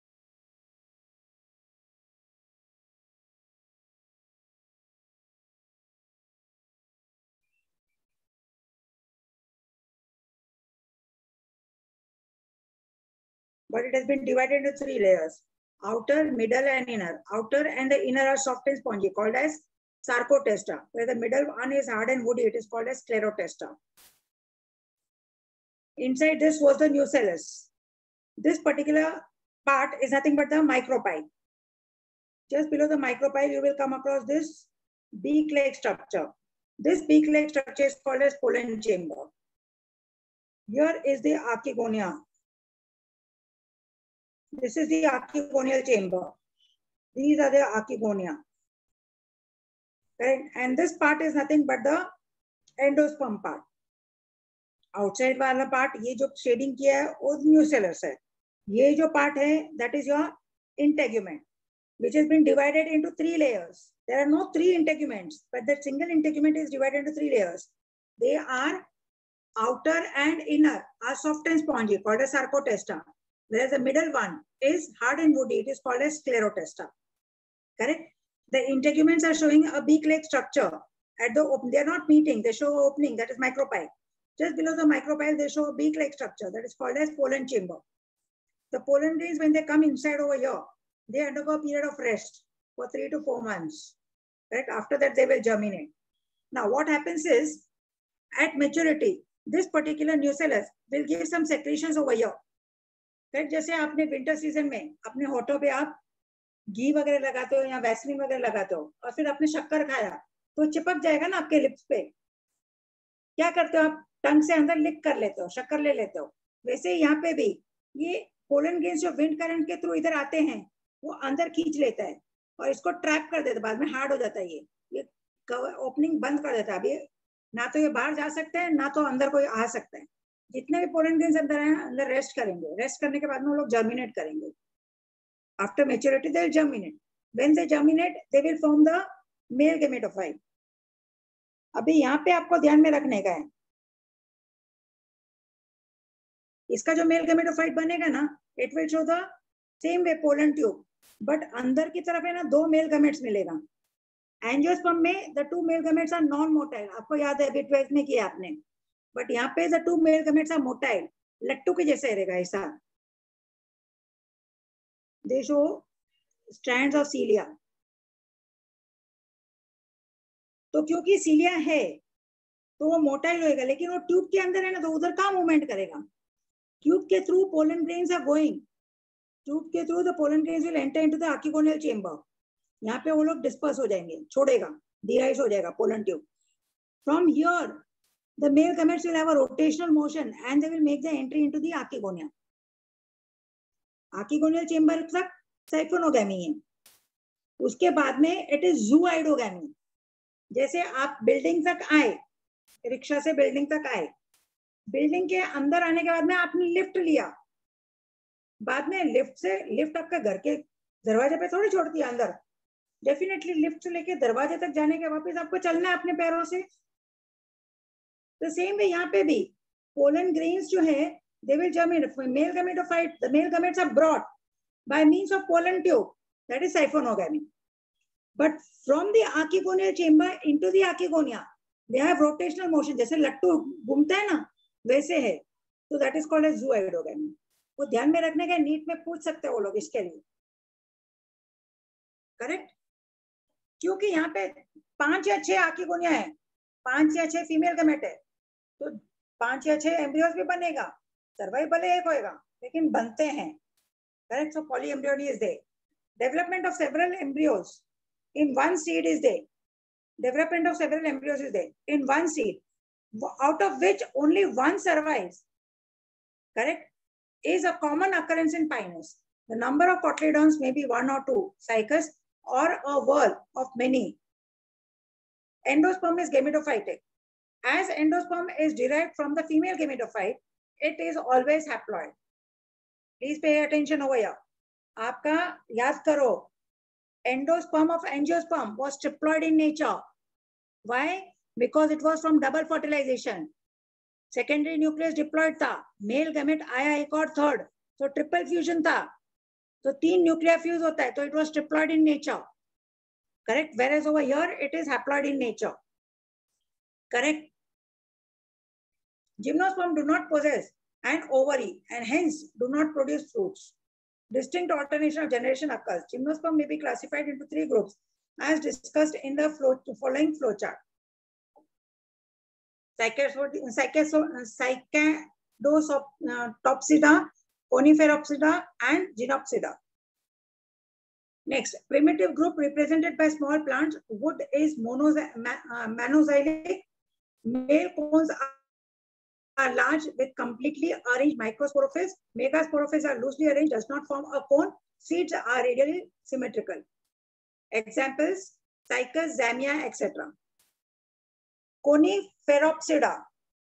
But it has been divided into three layers: outer, middle, and inner. Outer and the inner are soft and spongy, called as sarcotesta, where the middle one is hard and woody, it is called as sclerotesta. Inside this was the nucellus. This particular part is nothing but the micropyle. Just below the micropyle, you will come across this beak-like structure. This beak-like structure is called as pollen chamber. Here is the archegonia. This is the archegonial chamber. These are the archegonia. Right? And this part is nothing but the endosperm part. Outside वाला part, ये जो shading किया है, वो nucellus है. ये जो part है, that is your integument, which has been divided into three layers. There are no three integuments, but the single integument is divided into three layers. They are outer and inner are soft and spongy, called as sarcotesta. Whereas the middle one is hard and woody, it is called as sclerotesta. Correct? The integuments are showing a beak-like structure. At the open, they are not meeting, they show opening, that is micropyle. Just below the micropyle, they show a beak-like structure, that is called as pollen chamber. The pollen grains, when they come inside over here, they undergo a period of rest for three to four months. Right? After that, they will germinate. Now, what happens is, at maturity, this particular nucellus will give some secretions over here. Right? जैसे आपने winter season में अपने होठों पे आप घी वगैरह लगाते हो या वैसलीन वगैरह लगाते हो और फिर आपने शक्कर खाया तो चिपक जाएगा ना आपके लिप्स पे. क्या करते हो आप? टंग से अंदर लिक कर लेते हो, शक्कर ले लेते हो. वैसे यहाँ पे भी ये पोलन ग्रेन्स जो विंड करंट के थ्रू इधर आते हैं वो अंदर खींच लेता है और इसको ट्रैप कर देता है. बाद में हार्ड हो जाता है, ये ये ओपनिंग बंद कर देता है. अभी ना तो ये बाहर जा सकते हैं ना तो अंदर कोई आ सकता है. जितने भी पोलन ग्रेन्स अंदर हैं अंदर रेस्ट करेंगे. रेस्ट करने के बाद में वो लोग जर्मिनेट करेंगे. After maturity, they will germinate. When they germinate, they will form the male gametophyte. अभी यहाँ पे आपको ध्यान में रखने का है, इसका जो मेल gametophyte बनेगा ना, it will show the same way pollen tube, but अंदर की तरफ है ना दो मेल gametes मिलेगा. एंजियोस्पर्म में the two male gametes are non motile, आपको याद है अभी ट्वेल्थ में किया आपने, बट यहाँ पे the two male gametes are motile, लट्टू के जैसे रहेगा ऐसा। They show strands of cilia. तो क्योंकि सीलिया है तो वो मोटाइल होएगा, लेकिन वो ट्यूब के अंदर है ना, तो उधर कहाँ मूवमेंट करेगा? ट्यूब के through pollen grains are going, tube के through the pollen grains will enter into the archegonial chamber. यहाँ पे वो लोग डिस्पर्स हो जाएंगे, छोड़ेगा, डिराइज हो जाएगा pollen tube. From here the male gametes will have a rotational motion and they will make the entry into the archegonia. Archegonial chamber तक साइफोनोगैमी है, उसके बाद में इट इज जूआइडोगैमी। जैसे आप बिल्डिंग तक आए, रिक्शा से बिल्डिंग तक आए, बिल्डिंग के अंदर आने के बाद में आपने लिफ्ट लिया, बाद में लिफ्ट से लिफ्ट आपका घर के दरवाजे पे थोड़ी छोड़ती है अंदर, डेफिनेटली लिफ्ट से लेके दरवाजे तक जाने के वापस आपको चलना है अपने पैरों से। तो सेम वे यहाँ पे भी पोलन ग्रेन्स जो है they will germinate. Male gametophyte, the male gametes are brought by means of pollen tube, that is siphonogamy. But from the archegonial chamber into the archegonia, they have rotational motion. जैसे लट्टू घूमता है ना, वैसे है, तो that is called as zooidogamy. वो ध्यान में रखने का, नीट में पूछ सकते हैं वो लोग इसके लिए, करेक्ट? क्योंकि यहाँ पे पांच या छह आर्किगोनिया है, पांच या छह फीमेल गमेट है, तो पांच या छह एम्ब्रियोज भी बनेगा, सर्वाइवल एक होएगा, लेकिन बनते हैं, correct? So polyembryony is there, development of several embryos in one seed is there, development of several embryos is there in one seed, out of which only one survives, correct, is a common occurrence in Pinus. The number of cotyledons may be one or two, cycus, or a whorl of many. Endosperm is gametophytic. As endosperm is derived from the female gametophyte, it is always haploid. Please pay attention over here. आपका याद करो, endosperm of angiosperm was triploid in nature. Why? Because it was from double fertilization. Secondary nucleus diploid था, male gamete आया एक और third, तो triple fusion था, तो तीन nuclei fuse होता है, तो it was triploid in nature, correct? Whereas over here it is haploid in nature, correct? Gymnosperm do not possess an ovary and hence do not produce fruits. Distinct alternation of generation occurs. Gymnosperm may be classified into three groups as discussed in the flow, following flowchart. Cycadosopsida, Coniferopsida, and Gynopsida. Next, primitive group represented by small plants. Wood is monozylic. Male cones are large with completely arranged microsporophys. Megasporophys are loosely arranged, does not form a cone. Seeds are radially symmetrical. Examples: Cycas, Zamia, et cetera. Coniferopsida,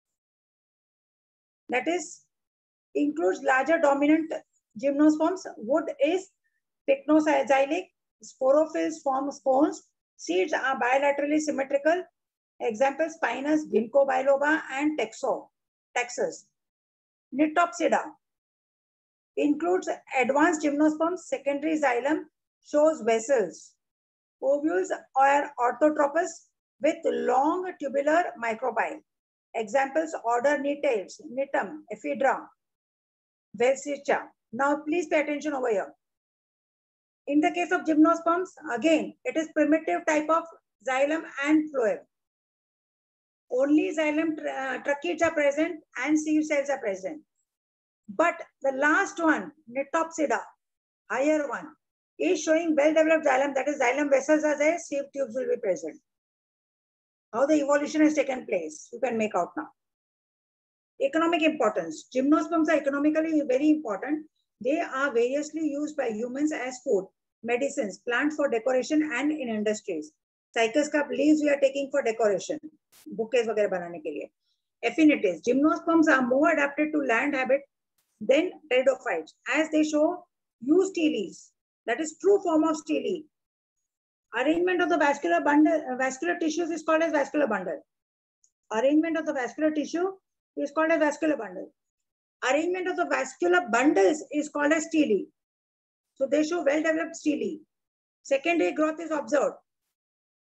that is, includes larger dominant gymnosperms. Wood is pycnozylic. Sporophylls form cones. Seeds are bilaterally symmetrical. Examples: Pinus, Ginkgo biloba, and Texo, Texas. Nitopsida includes advanced gymnosperms. Secondary xylem shows vessels. Ovules are orthotropous with long tubular microbile. Examples: order Nitales, Nitum, Ephedra, Velsicha. Now please pay attention over here. In the case of gymnosperms, again, it is primitive type of xylem and phloem. Only xylem uh, tracheids are present and sieve cells are present. But the last one, Nitopsida, higher one, is showing well-developed xylem, that is, xylem vessels are there, sieve tubes will be present. How the evolution has taken place, you can make out now. Economic importance. Gymnosperms are economically very important. They are variously used by humans as food, medicines, plants for decoration, and in industries. Cycas ka leaves we are taking for decoration, bouquets वगैरह बनाने के लिए. Affinities. Gymnosperms are more adapted to land habit than pteridophytes, as they show eusteles, that is true form of stele. Arrangement of the vascular bundle, uh, vascular tissues is called as vascular bundle. Arrangement of the vascular tissue is called as vascular bundle. Arrangement of the vascular bundles is called as stele. So they show well-developed stele. Secondary growth is observed.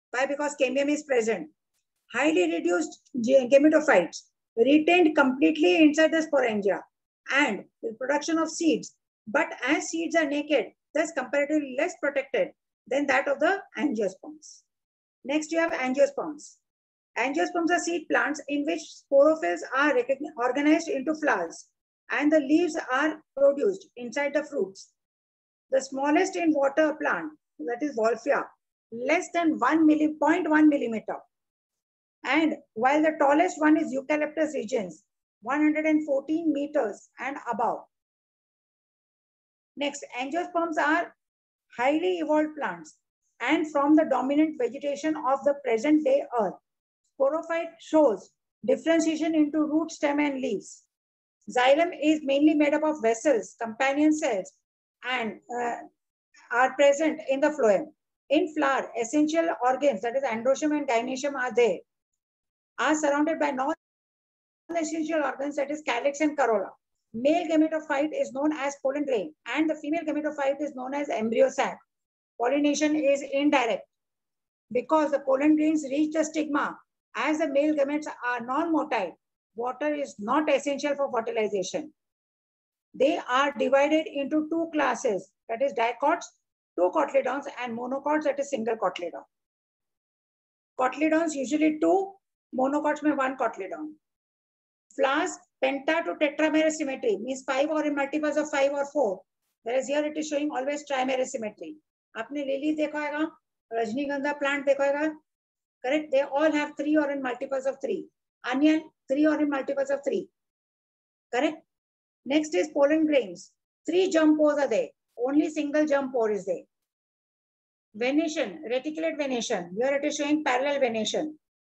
Why? Because cambium is present. Highly reduced gametophytes retained completely inside the sporangia and the production of seeds. But as seeds are naked, thus comparatively less protected than that of the angiosperms. Next, you have angiosperms. Angiosperms are seed plants in which sporophylls are organized into flowers and the leaves are produced inside the fruits. The smallest in water plant, that is Wolffia, less than one milli, zero point one millimeter. And while the tallest one is Eucalyptus regens, one hundred fourteen meters and above. Next, angiosperms are highly evolved plants and from the dominant vegetation of the present day earth. Sporophyte shows differentiation into root, stem, and leaves. Xylem is mainly made up of vessels, companion cells, and uh, are present in the phloem. In flower, essential organs, that is androecium and gynoecium are there, are surrounded by non-essential organs, that is calyx and corolla. Male gametophyte is known as pollen grain and the female gametophyte is known as embryo sac. Pollination is indirect because the pollen grains reach the stigma. As the male gametes are non-motile, water is not essential for fertilization. They are divided into two classes, that is dicots, two cotyledons, and monocots, that is single cotyledon. Cotyledons usually two, monocots में one cotyledon. Flowers penta to tetramerous symmetry means five or in multiples of five or four. Whereas here it is showing always trimerous symmetry. आपने lily देखा होगा, रजनीगंधा plant देखा होगा, correct? They all have three or in multiples of three. Onion, three or in multiples of three. Correct? Next is pollen grains. Three germ pores are there. Only single germ pore is there. Venation, reticulate venation. Here it is showing parallel venation.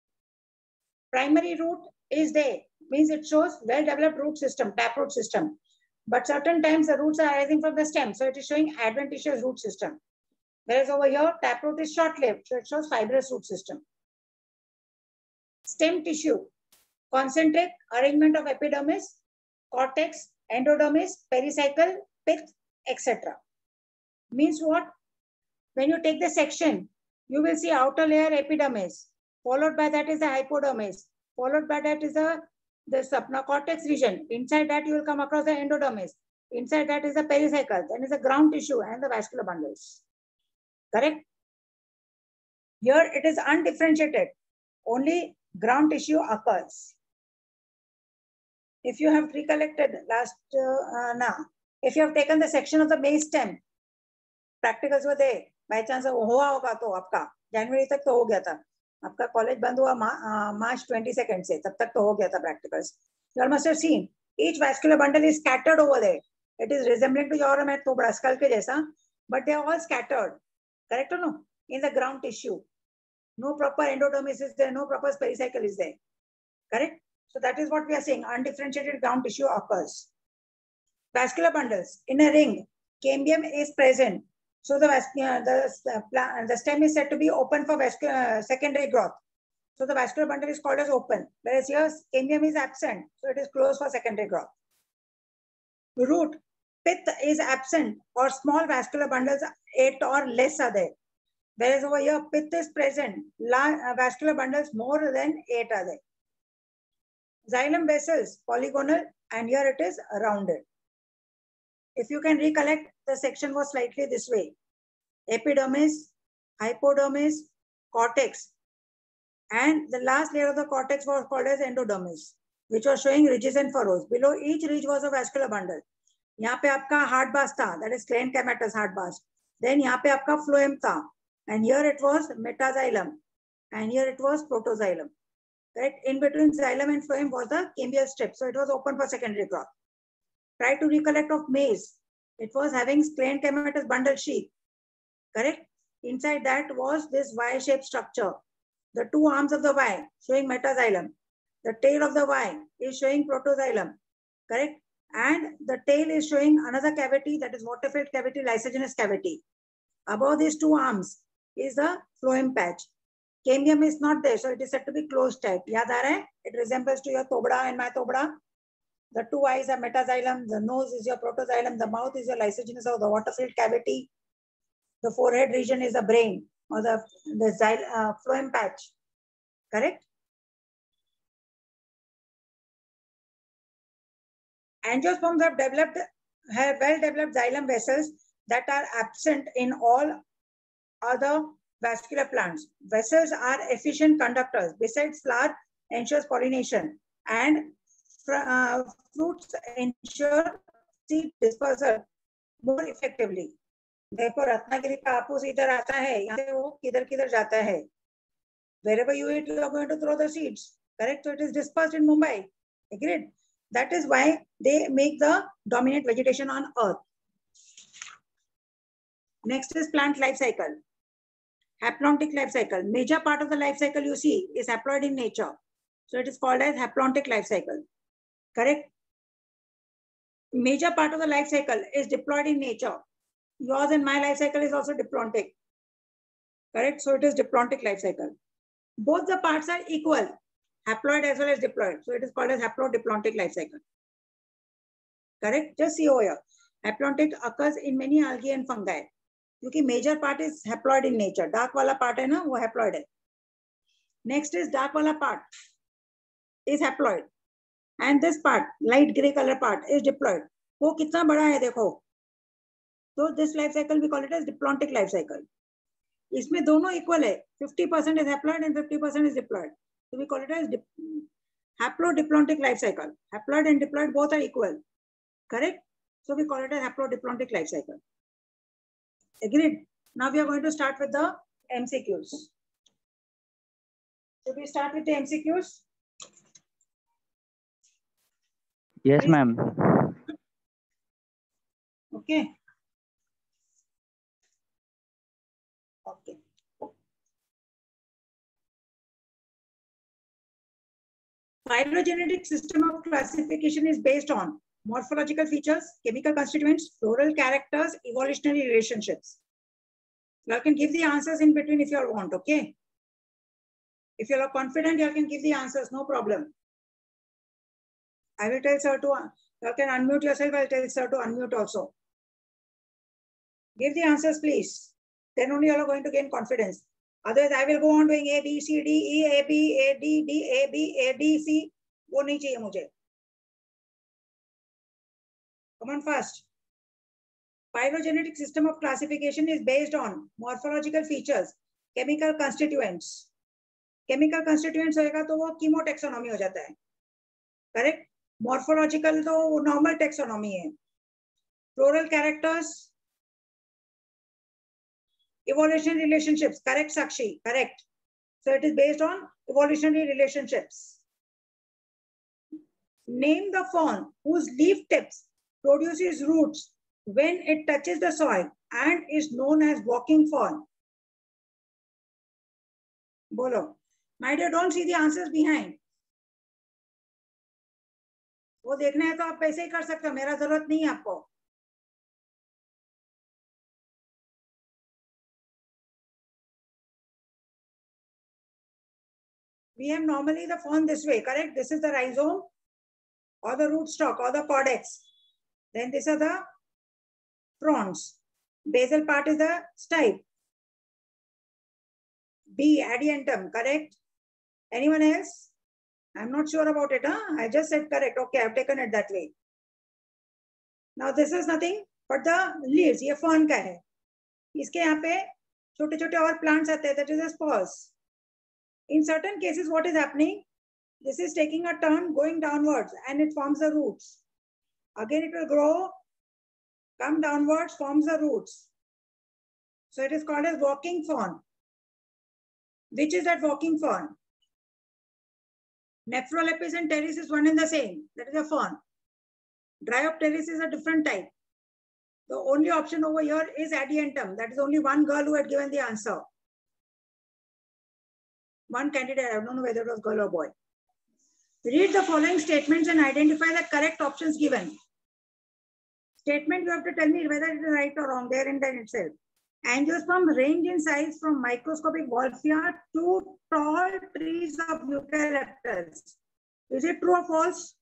Primary root is there. Means it shows well-developed root system, taproot system. But certain times the roots are arising from the stem. So it is showing adventitious root system. Whereas over here, taproot is short-lived. So it shows fibrous root system. Stem tissue, concentric arrangement of epidermis, cortex, endodermis, pericycle, pith, et cetera. Means what? When you take the section, you will see outer layer epidermis, followed by that is the hypodermis, followed by that is the, the subcortex region. Inside that you will come across the endodermis. Inside that is the pericycle, then is the ground tissue and the vascular bundles. Correct? Here it is undifferentiated. Only ground tissue occurs. If you have recollected last uh, uh, now, if you have taken the section of the maize stem, practicals were there. By chance हुआ होगा तो आपका जनवरी तक तो हो गया था. आपका कॉलेज बंद हुआ मार्च twenty-second से, तब तक तो हो गया था practicals. You all must have seen each vascular bundle is scattered over there. It is resembling to your thobra skull के जैसा, but they are all scattered. Correct or no? In the ground tissue. No proper endodermis is there, no proper pericycle is there. Correct? So that is what we are saying. Undifferentiated ground tissue occurs. Vascular bundles. In a ring, cambium is present. So the, uh, the, uh, the stem is said to be open for vascular, uh, secondary growth. So the vascular bundle is called as open. Whereas here, cambium is absent. So it is closed for secondary growth. Root. Pith is absent or small vascular bundles, eight or less are there. Whereas over here, pith is present. Large, uh, vascular bundles more than eight are there. Xylem vessels, polygonal, and here it is rounded. If you can recollect, the section was slightly this way. Epidermis, hypodermis, cortex. And the last layer of the cortex was called as endodermis, which was showing ridges and furrows. Below each ridge was a vascular bundle. यहाँ पे आपका hard bars था, that is Klein-Camatous hard bars. Then यहाँ पे आपका phloem था. And here it was metaxylem. And here it was protoxylem. Right? In between xylem and phloem was the cambial strip. So it was open for secondary growth. Try to recollect of maize. It was having Klein-Camatous bundle sheath. Correct? Inside that was this Y-shaped structure. The two arms of the Y showing metaxylem. The tail of the Y is showing protoxylem. Correct? And the tail is showing another cavity, that is water-filled cavity, lysogenous cavity. Above these two arms is the phloem patch. Cambium is not there, so it is said to be closed type. Yaad aa raha hai? It resembles to your tobra and my tobra. The two eyes are metaxylem, the nose is your protoxylem, the mouth is your lysogenous or the water-filled cavity. The forehead region is the brain. or the, the xyl, uh, phloem patch. Correct? Angiosperms have developed, have well-developed xylem vessels that are absent in all other vascular plants. Vessels are efficient conductors. Besides, flower ensures pollination, and uh, fruits ensure seed dispersal more effectively. देखो रत्नागिरी का आपूस इधर आता है, यहाँ से वो किधर किधर जाता है. Wherever you eat, you are going to throw the seeds. Correct? So it is dispersed in Mumbai. Agreed? That is why they make the dominant vegetation on earth. Next is plant life cycle. Haplontic life cycle. Major part of the life cycle you see is haploid in nature. So it is called as haplontic life cycle. Correct? Major part of the life cycle is diploid in nature. Yours and my life cycle is also diplontic. Correct? So it is diplontic life cycle. Both the parts are equal, haploid as well as diploid. So it is called as haplodiplontic life cycle. Correct? Just see over here. Haplontic occurs in many algae and fungi. क्योंकि major part is haploid in nature. Dark वाला part है ना, वो haploid है. Next is dark वाला part is haploid. And this part, light gray color part is diploid. वो कितना बड़ा है देखो. So this life cycle we call it as diplontic life cycle. इसमें दोनों equal है. fifty percent is haploid and fifty percent is diploid. So we call it as haplodiplontic life cycle. Haploid and diploid both are equal. Correct? So we call it as haplodiplontic life cycle. Agreed? Now we are going to start with the M C Qs. Should we start with the M C Qs? Yes, ma'am. Okay. Okay. Phylogenetic system of classification is based on morphological features, chemical constituents, floral characters, evolutionary relationships. You can give the answers in between if you all want, okay? If you are confident, you can give the answers, no problem. I will tell sir to, you can unmute yourself, I will tell sir to unmute also. Give the answers, please. Then only you are going to gain confidence. Otherwise, I will go on doing A, B, C, D, E, A, B, A, D, D, A, B, A, D, C. वो नहीं चाहिए मुझे. Come on fast. Phylogenetic system of classification is based on morphological features, chemical constituents. Chemical constituents होएगा तो वो chemotaxonomy हो जाता है. Correct? Morphological तो normal taxonomy है. Floral characters, evolutionary relationships. Correct, Sakshi? Correct. So it is based on evolutionary relationships. Name the fern whose leaf tips produces roots when it touches the soil and is known as walking fern. Bolo. My dear, don't see the answers behind. वो देखना है तो आप पैसे ही कर सकते हो, मेरा जरूरत नहीं है आपको. We have normally the fern this way, correct? This is the rhizome or the rootstock or the cortex. Then these are the fronds. Basal part is the stipe. B, adiantum, correct? Anyone else? I'm not sure about it. Huh? I just said correct. Okay, I've taken it that way. Now this is nothing but the leaves. ये fern का है. इसके यहाँ पे छोटे छोटे और plants आते हैं. That is the spores. In certain cases, what is happening? This is taking a turn, going downwards, and it forms the roots. Again, it will grow, come downwards, forms the roots. So it is called as walking fern. Which is that walking fern? Nephrolepis and pteris is one and the same. That is a fern. Dryopteris is a different type. The only option over here is adiantum. That is only one girl who had given the answer. One candidate, I don't know whether it was girl or boy. Read the following statements and identify the correct options given. Statement, you have to tell me whether it is right or wrong there and then itself. Angiosperms range in size from microscopic wolffia to tall trees of eucalyptus. Is it true or false?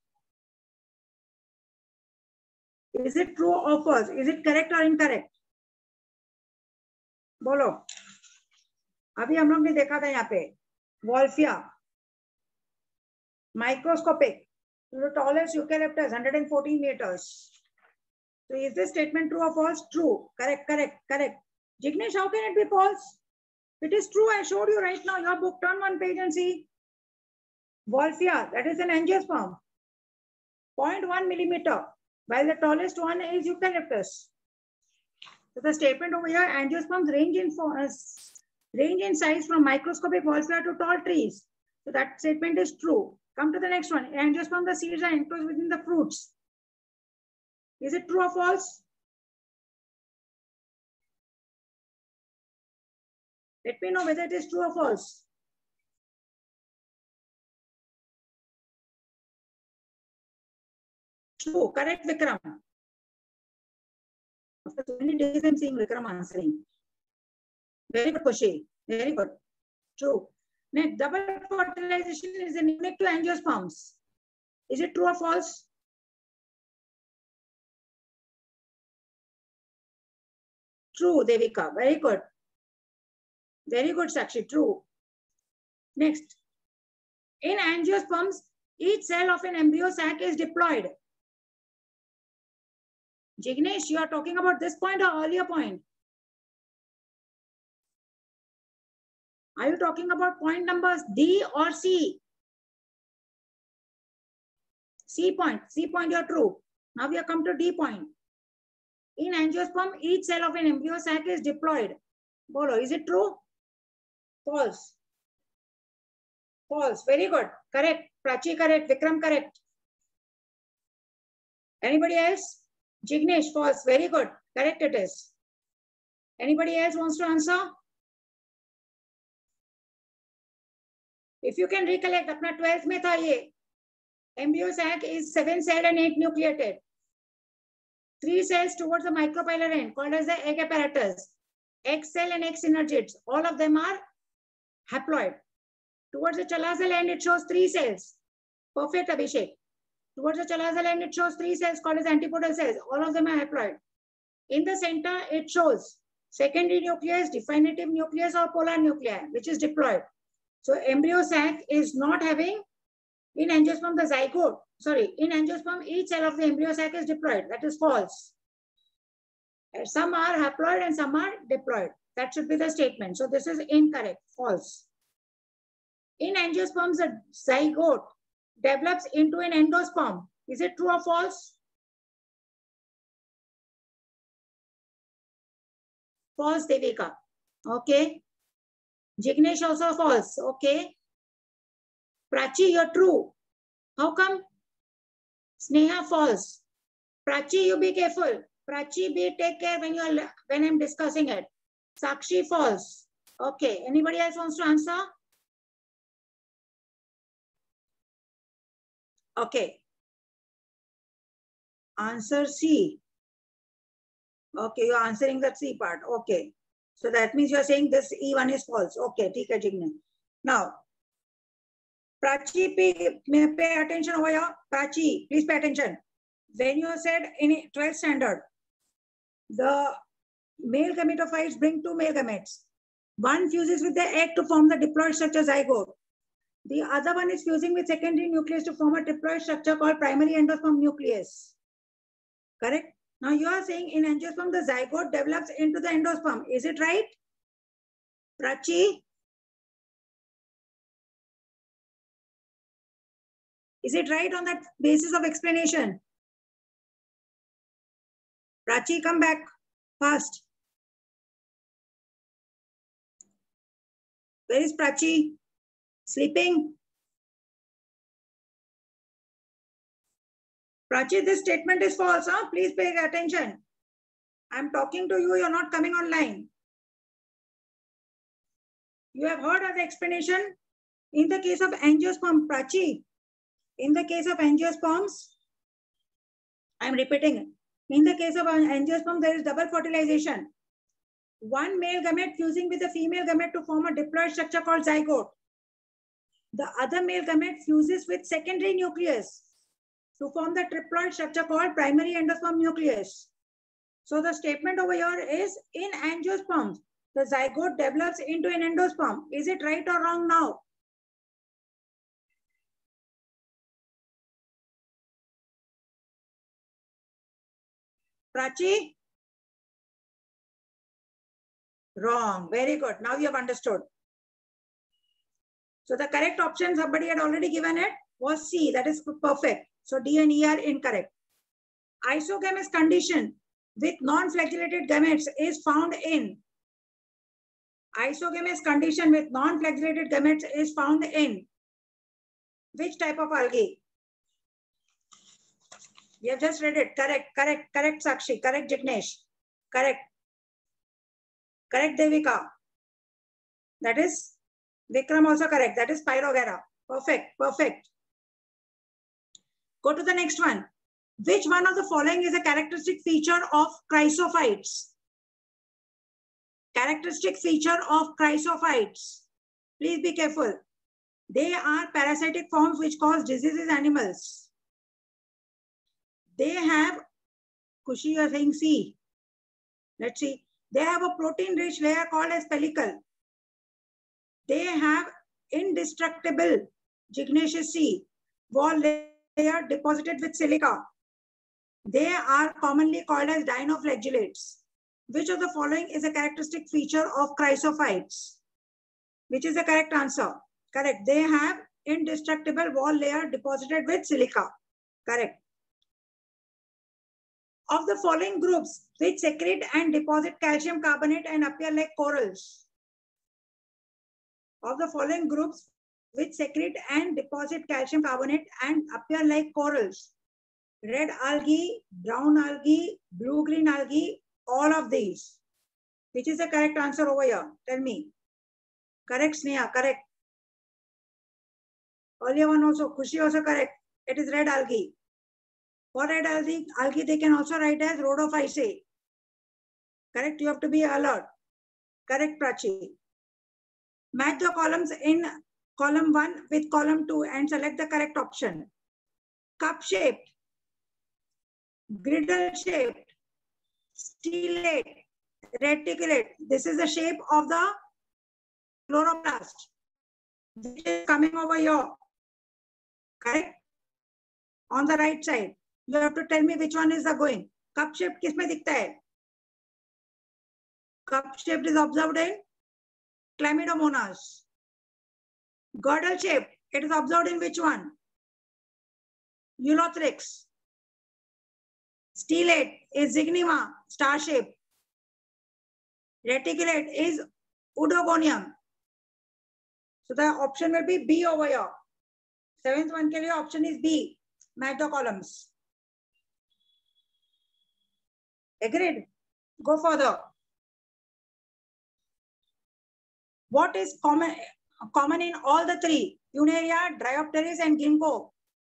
Is it true or false? Is it correct or incorrect? Bolo. अभी हम लोग ने देखा था यहाँ पे Wolffia microscopic the tallest eucalyptus one hundred fourteen meters. So is this statement true or false? True. Correct, correct, correct. Jignesh, how can it be false? It is true. I showed you right now. Your book, turn one page and see. Wolffia, that is an angiosperm. zero point one millimeter, while the tallest one is eucalyptus. So the statement over here, angiosperms range in, uh, range in size from microscopic Wolffia to tall trees. So that statement is true. Come to the next one. Angiosperm, the seeds are enclosed within the fruits. Is it true or false? Let me know whether it is true or false. True. Correct, Vikram. After so many days, I'm seeing Vikram answering. Very good, Koshi. Very good. True. Next, double fertilization is unique to angiosperms. Is it true or false? True, Devika. Very good. Very good, Sakshi. True. Next. In angiosperms, each cell of an embryo sac is diploid. Jignesh, you are talking about this point or earlier point? Are you talking about point numbers D or C? C point. C point, you are true. Now we have come to D point. In angiosperm, each cell of an embryo sac is diploid. Bolo, is it true? False. False. Very good. Correct. Prachi correct. Vikram correct. Anybody else? Jignesh, false. Very good. Correct it is. Anybody else wants to answer? If you can recollect, अपना twelfth में था ये. Embryo sac is seven celled and eight nucleated. Three cells towards the micropylar end called as the egg apparatus. Egg cell and egg synergids. All of them are haploid. Towards the chalazal end, it shows three cells. Perfect, Abhishek. Towards the chalazal end, it shows three cells called as antipodal cells. All of them are haploid. In the center, it shows secondary nucleus, definitive nucleus, or polar nuclei, which is diploid. So embryo sac is not having, in angiosperm, the zygote. Sorry, in angiosperm, each cell of the embryo sac is diploid. That is false. Some are haploid and some are diploid. That should be the statement. So this is incorrect, false. In angiosperms, the zygote develops into an endosperm. Is it true or false? False, Devika. Okay. Jignesh also false. Okay. Prachi, you're true. How come? Sneha false. Prachi, you be careful. Prachi, be take care when you are when I'm discussing it. Sakshi false. Okay. Anybody else wants to answer? Okay. Answer C. Okay, you're answering that C part. Okay. So that means you're saying this E one is false. Okay, ठीक है Jignesh. Now, Prachi, pay, pay attention over here. Prachi, please pay attention. When you said in twelfth standard, the male gametophytes bring two male gametes. One fuses with the egg to form the diploid structure zygote. The other one is fusing with secondary nucleus to form a diploid structure called primary endosperm nucleus. Correct? Now you are saying in angiosperm, the zygote develops into the endosperm. Is it right? Prachi? Is it right on that basis of explanation? Prachi, come back fast. Where is Prachi? Sleeping? Prachi, this statement is false. Huh? Please pay attention. I'm talking to you. You're not coming online. You have heard of the explanation? In the case of angiosperm, Prachi, in the case of angiosperms, I'm repeating it. In the case of angiosperm, there is double fertilization. One male gamete fusing with a female gamete to form a diploid structure called zygote. The other male gamete fuses with secondary nucleus to form the triploid structure called primary endosperm nucleus. So the statement over here is in angiosperms, the zygote develops into an endosperm. Is it right or wrong now? Prachi? Wrong. Very good. Now you have understood. So the correct option, somebody had already given it, was C. That is perfect. So D and E are incorrect. Isogamous condition with non-flagellated gametes is found in. Isogamous condition with non-flagellated gametes is found in which type of algae? We have just read it. Correct, correct, correct, Sakshi. Correct, Jignesh. Correct. Correct, Devika. That is Vikram also correct. That is Pyrogera. Perfect, perfect. Go to the next one. Which one of the following is a characteristic feature of chrysophytes? Characteristic feature of chrysophytes. Please be careful. They are parasitic forms which cause diseases in animals. They have, Kushi, you are saying C. Let's see. They have a protein-rich layer called as pellicle. They have indestructible, Jignesh C, wall layer deposited with silica. They are commonly called as dinoflagellates. Which of the following is a characteristic feature of chrysophytes? Which is the correct answer? Correct. They have indestructible wall layer deposited with silica. Correct. Of the following groups, which secrete and deposit calcium carbonate and appear like corals? Of the following groups, which secrete and deposit calcium carbonate and appear like corals? Red algae, brown algae, blue-green algae, all of these. Which is the correct answer over here? Tell me. Correct, Sneha, correct. Earlier one also, Kushi also correct. It is red algae. For red algae, algae they can also write as rhodophyceae. Correct, you have to be alert. Correct, Prachi. Match the columns in column one with column two and select the correct option. Cup-shaped, griddle-shaped, stellate, reticulate. This is the shape of the chloroplast, which is coming over here. Correct? On the right side. You have to tell me which one is the going. Cup-shaped किसमें दिखता है? Cup-shaped is observed in Chlamydomonas. Girdle-shaped, it is observed in which one? Ulothrix. Stellate is Zygnema, star-shaped. Reticulate is Oedogonium. So the option will be B over here. Seventh one के लिए option is B. Match the columns. Agreed? Go further. What is common, common in all the three? Funaria, Dryopteris and Ginkgo.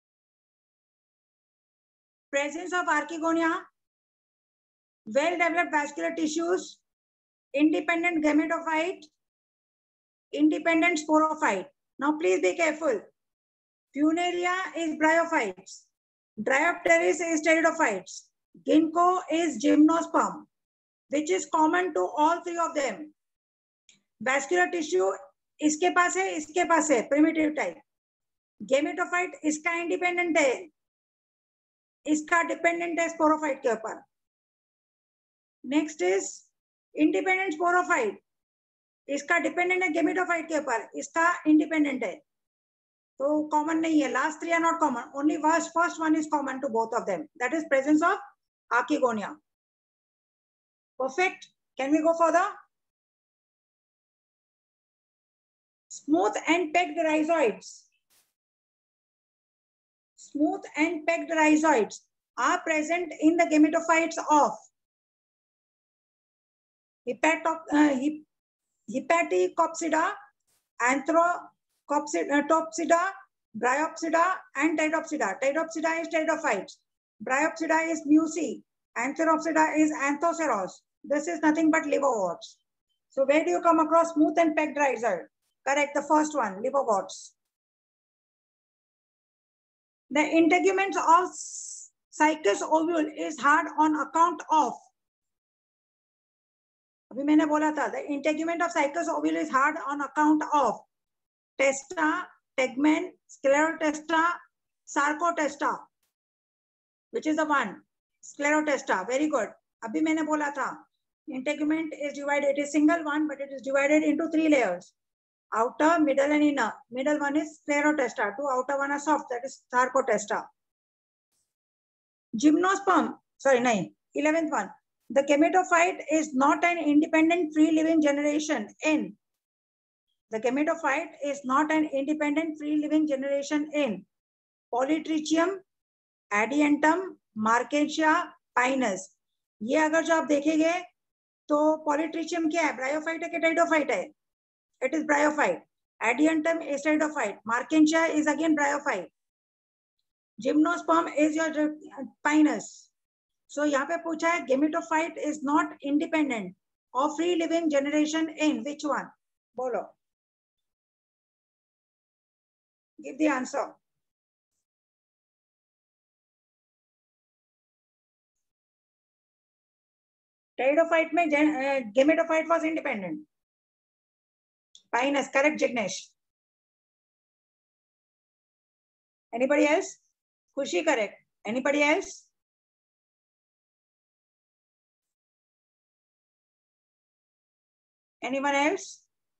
Presence of Archegonia, well-developed vascular tissues, independent gametophyte, independent sporophyte. Now please be careful. Funaria is bryophytes. Dryopteris is pteridophytes. Ginkgo is gymnosperm, which is common to all three of them. Vascular tissue इसके पास है, इसके पास है, primitive type. Gametophyte इसका independent है, इसका dependent है sporophyte के ऊपर. Next is independent sporophyte. इसका dependent है gametophyte के ऊपर, इसका independent है. So common नहीं है. Last three are not common. Only first first one is common to both of them. That is presence of Archegonia. Perfect. Can we go further? Smooth and pegged rhizoids. Smooth and pegged rhizoids are present in the gametophytes of Hepatop, uh, Hepaticopsida, Anthrocopsida, Bryopsida, and Pteridopsida. Pteridopsida is pteridophytes. Bryopsida is muci. Antheropsida is anthoceros. This is nothing but liverworts. So where do you come across smooth and pegged rhizoid? Correct, the first one, liverworts. The integument of Cycas ovule is hard on account of अभी मैंने बोला था the integument of cycles ovule is hard on account of testa, tegmen, sclerotesta, sarcotesta. Which is the one? Sclerotesta. Very good. अभी मैंने बोला था integument is divided. It is single one, but it is divided into three layers: outer, middle, and inner. Middle one is sclerotesta. Two outer one are soft. That is sarcotesta. Gymnosperm. Sorry, nine. Eleventh one. The gametophyte is not an independent free living generation in. The gametophyte is not an independent free living generation in Polytrichium, Adiantum, Marchantia, Pinus. ये अगर जो आप देखेंगे तो Polytrichium क्या है? Bryophyte है कि Didophyte है? It is Bryophyte. Adiantum is Didophyte. Marchantia is again Bryophyte. Gymnosperm is your Pinus. So यहाँ पे पूछा है gametophyte is not independent of free living generation in which one? बोलो. Give the answer. Pteridophyte में uh, gametophyte was independent. Pinus, correct, Jignesh. Anybody else? Khushi, correct. Anybody else? Anyone else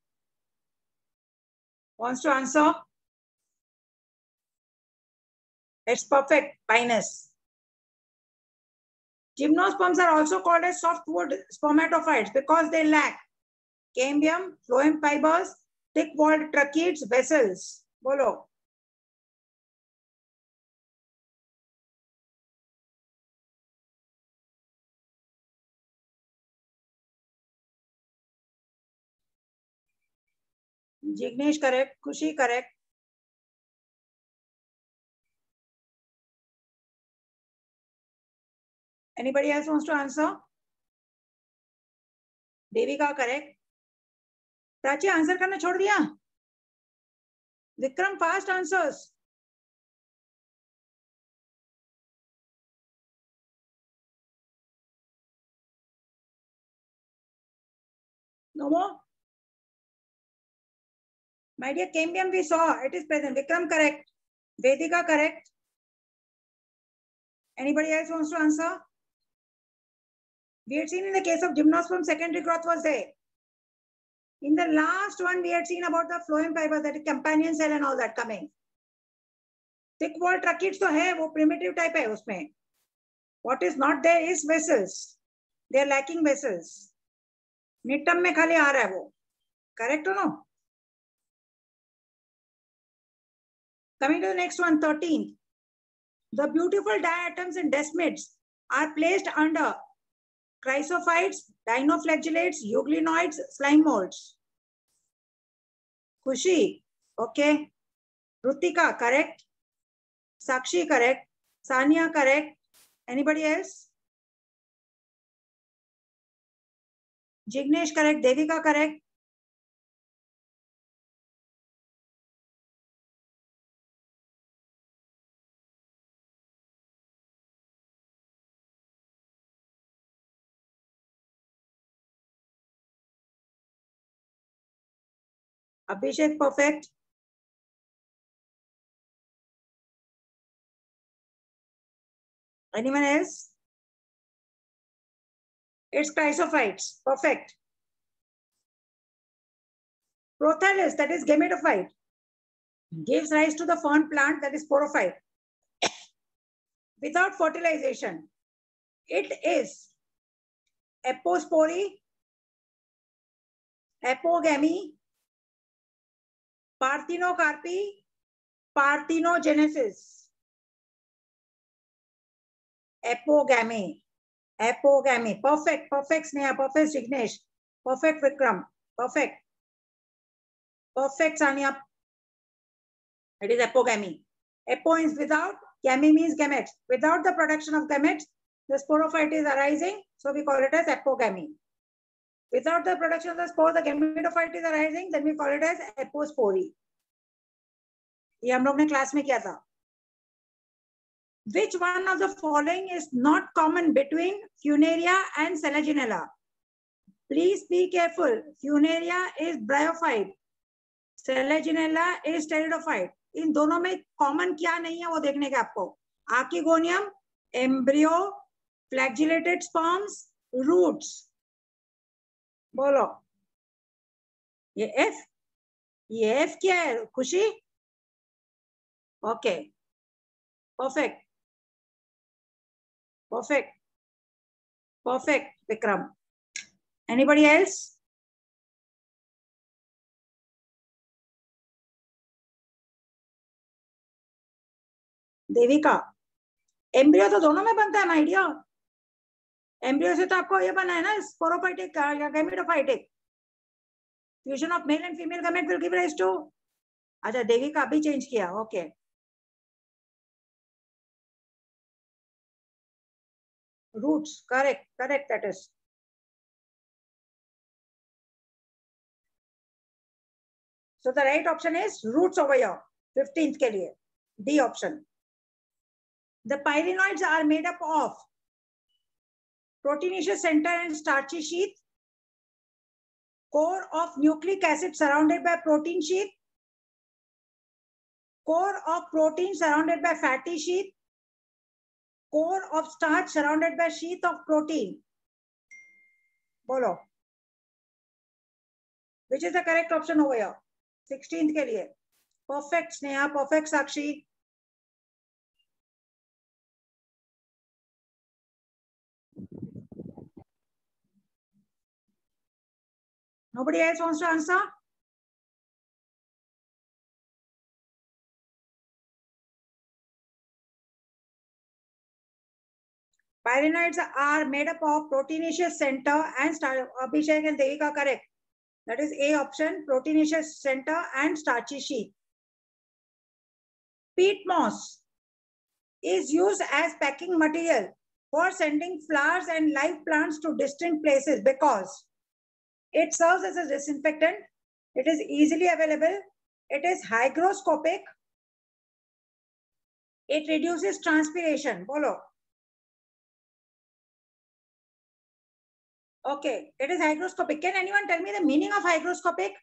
wants to answer? It's perfect, Pinus. Gymnosperms are also called as softwood spermatophytes because they lack cambium, phloem fibers, thick-walled tracheids, vessels. Bolo. Jignesh, correct. Khushi, correct. Anybody else wants to answer? Devika, correct. Prachi, answer करना छोड़ दिया? Vikram, fast answers. No more? My dear, cambium we saw. It is present. Vikram, correct. Vedika, correct. Anybody else wants to answer? We had seen in the case of gymnosperm, secondary growth was there. In the last one, we had seen about the phloem fiber, that is companion cell and all that coming. Thick wall tracheids तो है, वो primitive type है उसमें. What is not there is vessels. They are lacking vessels. Nittam में खाली आ रहा है वो. Correct or no? Coming to the next one, thirteenth. The beautiful diatoms and desmids are placed under chrysophytes, dinoflagellates, euglenoids, slime molds. Khushi, okay. Rutika, correct. Sakshi, correct. Sania, correct. Anybody else? Jignesh, correct. Devika, correct. Abhishek, perfect. Anyone else? It's chrysophytes. Perfect. Prothallus, that is gametophyte, gives rise to the fern plant, that is sporophyte. Without fertilization, it is apospory, apogamy, parthenocarpy, parthenogenesis. Apogamy. Apogamy. Perfect. Perfect, Sneha. Perfect, Jignesh. Perfect, Vikram. Perfect. Perfect, Sania. It is apogamy. Apo is without, gamy means gametes. Without the production of gametes, the sporophyte is arising, so we call it as apogamy. Without the production of the spore, the gametophyte is arising, then we call it as apospory. ये हम लोग ने class में किया था. Which one of the following is not common between Funaria and Selaginella? Please be careful. Funaria is bryophyte. Selaginella is pteridophyte. इन दोनों में common क्या नहीं है वो देखने का आपको. Archegonium, embryo, flagellated sperms, roots. बोलो. ये F. ये F क्या है? खुशी? Okay. Perfect. Perfect. Perfect, Vikram. Anybody else? Devika. Embryo तो दोनों में बनता है माय डियर. एम्ब्रियो से तो आपको ये बना है ना, स्पोरोफाइटिक या gametophytic. Fusion of male and female gamete will give rise to. अच्छा, देविका अभी चेंज किया. Okay. Roots, correct, correct, that is. So the right option is roots over here, fifteenth के लिए, D option. The pyrenoids are made up of proteinaceous center and starchy sheath, core of nucleic acid surrounded by protein sheath, core of protein surrounded by fatty sheath, core of starch surrounded by sheath of protein. बोलो. Which is the correct option over here? sixteenth के लिए. Perfect Sneha, perfect Sakshi. Nobody else wants to answer? Pyrenoids are made up of proteinaceous center and starch. Abhishek and Devika correct. That is A option, proteinaceous center and starchy sheath. Peat moss is used as packing material for sending flowers and live plants to distant places because it serves as a disinfectant, it is easily available, it is hygroscopic, it reduces transpiration. Bolo. Okay, it is hygroscopic. Can anyone tell me the meaning of hygroscopic?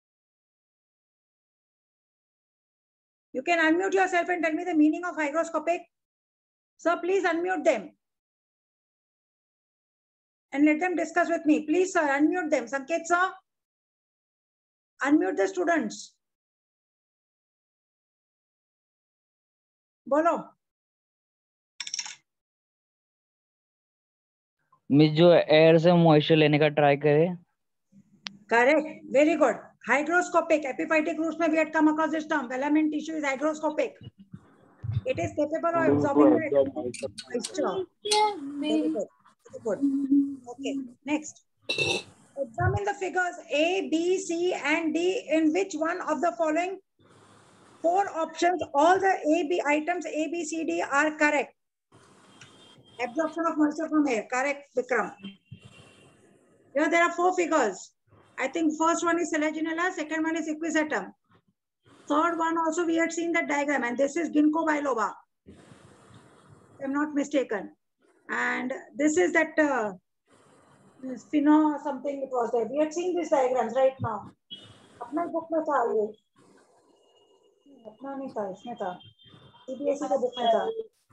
You can unmute yourself and tell me the meaning of hygroscopic. So please unmute them. And let them discuss with me. Please, sir, unmute them. Sanket, sir. Unmute the students. Bolo. Miss जो air से moisture लेने का try करे. Correct. Very good. Hygroscopic. Epiphytic roots may we had come across this term. Filament tissue is hygroscopic. It is capable of absorbing the moisture. Very good. Very good. Okay. Next. Examine the figures A, B, C, and D. In which one of the following four options, all the A, B items A, B, C, D are correct? Absorption of moisture from air. Correct, Vikram. Here there are four figures. I think first one is Selaginella, second one is Equisetum. Third one also we had seen that diagram, and this is Ginkgo biloba. If I'm not mistaken. And this is that uh, Spino something it was there. We had seen these diagrams right now. अपना book में था ये. अपना नहीं था, इसमें था. C B S E का book में था.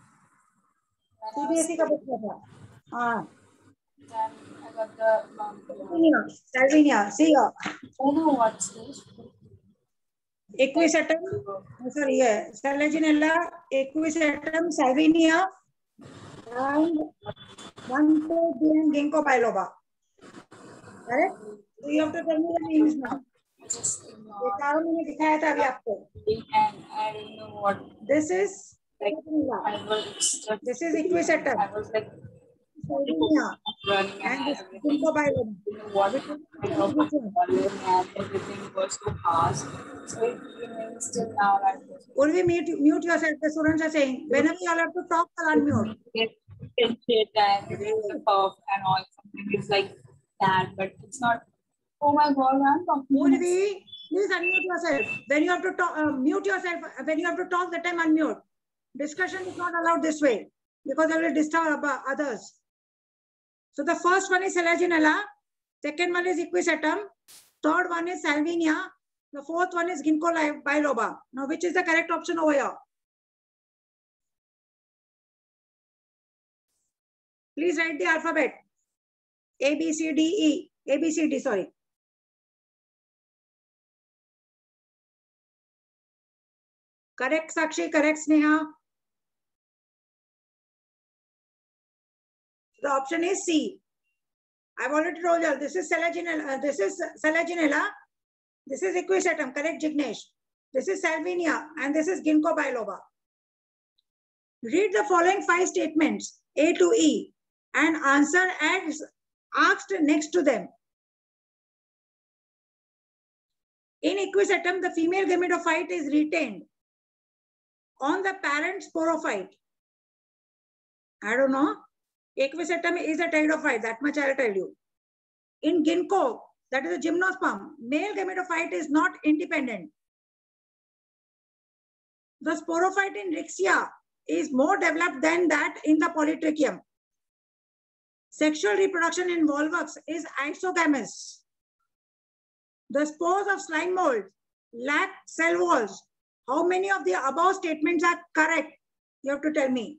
C B S E का book में था. हाँ. Then I got the Salvinia. Salvinia. See here. I know what stage. Equisetum. Sorry, yeah. Selaginella, Equisetum, Salvinia, and one to being Ginkgo biloba. Correct? So you have to tell me the names now. Just ये चारों मैंने दिखाया था अभी आपको. and I didn't know what. This is Like Selaginella. I was. This is Equisetum. I was like Salvinia. running And this is everything. Ginkgo biloba. You know what? I know my volume and everything was so fast. So it remains still now like this. Urvi, mute, mute yourself. The students are saying, whenever you all have to talk, I'll unmute. Get shit and the puff and all something is like that, but it's not. Oh my god, I'm talking. Urvi, please unmute yourself. When you have to talk, uh, mute yourself. When you have to talk, that time unmute. Discussion is not allowed this way because they will disturb others. So the first one is Selaginella. Second one is Equisetum. Third one is Salvinia. The fourth one is Ginkgo biloba. Now, which is the correct option over here? Please write the alphabet. A, B, C, D, E. A, B, C, D, sorry. Correct, Sakshi. Correct, Sneha. The option is C. I've already told you, this is Selaginella. Uh, this is Selaginella. This is Equisetum. Correct, Jignesh. This is Salvinia. And this is Ginkgo biloba. Read the following five statements, A to E, and answer as asked next to them. In Equisetum, the female gametophyte is retained on the parent sporophyte. I don't know. Equisetum is a pteridophyte, that much I'll tell you. In Ginkgo, that is a gymnosperm, male gametophyte is not independent. The sporophyte in Rixia is more developed than that in the Polytrichium. Sexual reproduction in Volvox is isogamous. The spores of slime mold lack cell walls. How many of the above statements are correct? You have to tell me.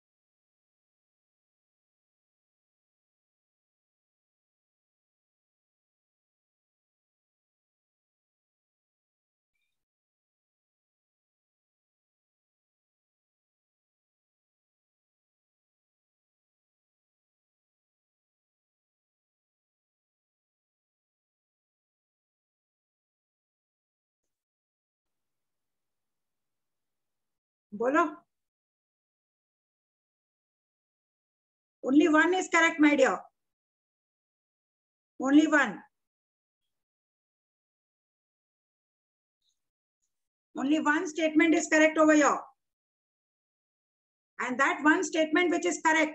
Bolo. Only one is correct, my dear. Only one. Only one statement is correct over here. And that one statement which is correct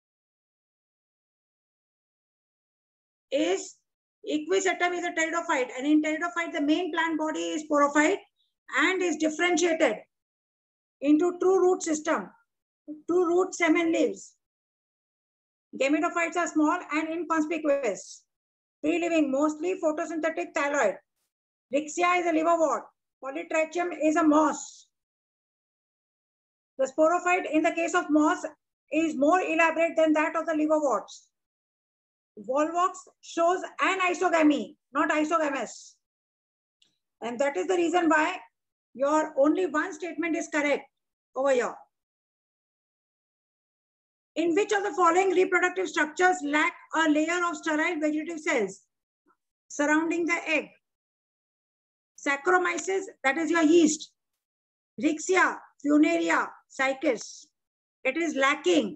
is Equisetum is a pteridophyte. And in pteridophyte, the main plant body is sporophyte and is differentiated into two root system, two root semen leaves. Gametophytes are small and inconspicuous. Free living, mostly photosynthetic thyroid. Rixia is a liverwort. Polytrichium is a moss. The sporophyte in the case of moss is more elaborate than that of the liverworts. Volvox shows an isogamy, not isogamous. And that is the reason why your only one statement is correct over here. In which of the following reproductive structures lack a layer of sterile vegetative cells surrounding the egg? Saccharomyces, that is your yeast. Rixia, Funaria, Psychis. It is lacking.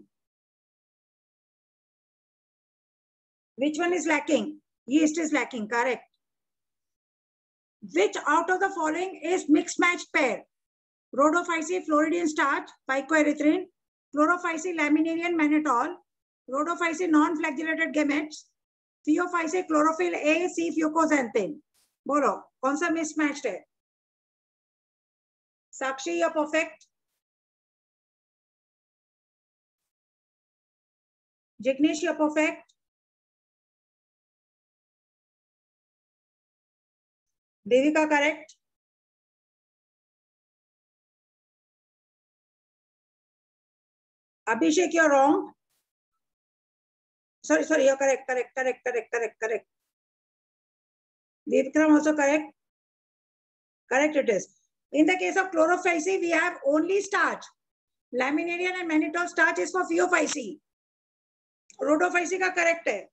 Which one is lacking? Yeast is lacking, correct. Which out of the following is mixed match pair? Rhodophyceae, Floridian starch, phycoerythrin. Chlorophyceae, laminarian mannitol. Rhodophyceae, non-flagellated gametes. Phaeophyceae, chlorophyll A, C, fucoxanthin. Bolo, कौन सा mismatched है? Sakshi, you're perfect. Jignesh, you're perfect. Devika, correct. Abhishek, you're wrong. Sorry, sorry, you're correct, correct, correct, correct, correct, correct. Vikram also correct. Correct it is. In the case of Chlorophyceae, we have only starch. Laminarian and mannitol starch is for Phaeophyceae. Rhodophyceae का correct है.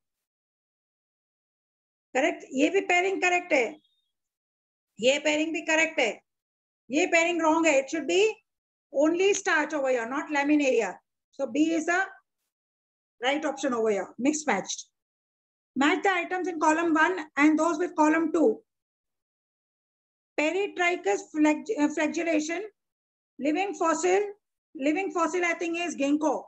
Correct. ये भी pairing correct है. ये pairing भी correct है. ये pairing wrong है. It should be only starch over here, not laminaria. So B is the right option over here. Mixed matched. Match the items in column one and those with column two. Peritrichous flag flagellation. Living fossil. Living fossil, I think, is ginkgo.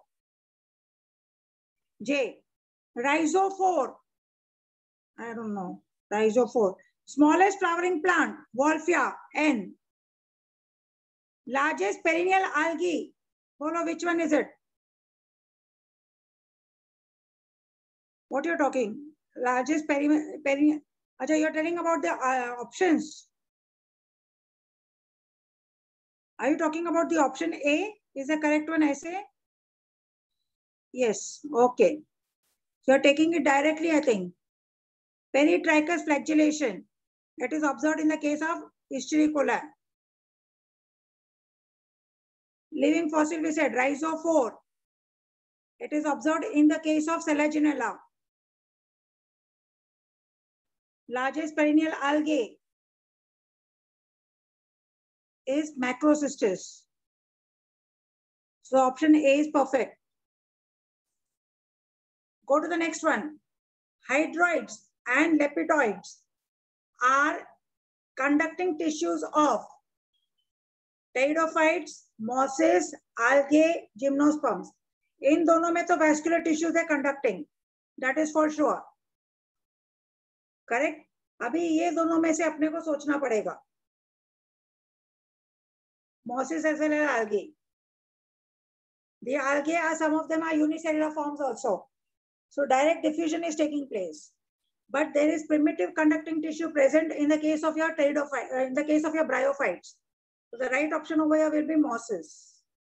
J. Rhizophore. I don't know. Rhizophore. Smallest flowering plant. Wolffia. N. Largest perennial algae. Follow, which one is it? What you're talking? largest peri peri Acha, you are telling about the uh, options. Are you talking about the option A? Is the correct one, I say? Yes. Okay. So you are taking it directly, I think. Peritrichous flagellation. It is observed in the case of Escherichia. Living fossil, we said rhizophore. It is observed in the case of Selaginella. Largest perennial algae is Macrocystis. So option A is perfect. Go to the next one. Hydroids and leptoids are conducting tissues of pteridophytes, mosses, algae, gymnosperms. इन दोनों में तो vascular tissues है conducting. That is for sure. Correct? अभी ये दोनों में से अपने को सोचना पड़ेगा. Mosses as well as algae. The algae are, some of them are unicellular forms also. So direct diffusion is taking place. But there is primitive conducting tissue present in the case of your pteridophytes, uh, in the case of your bryophytes. So the right option over here will be mosses.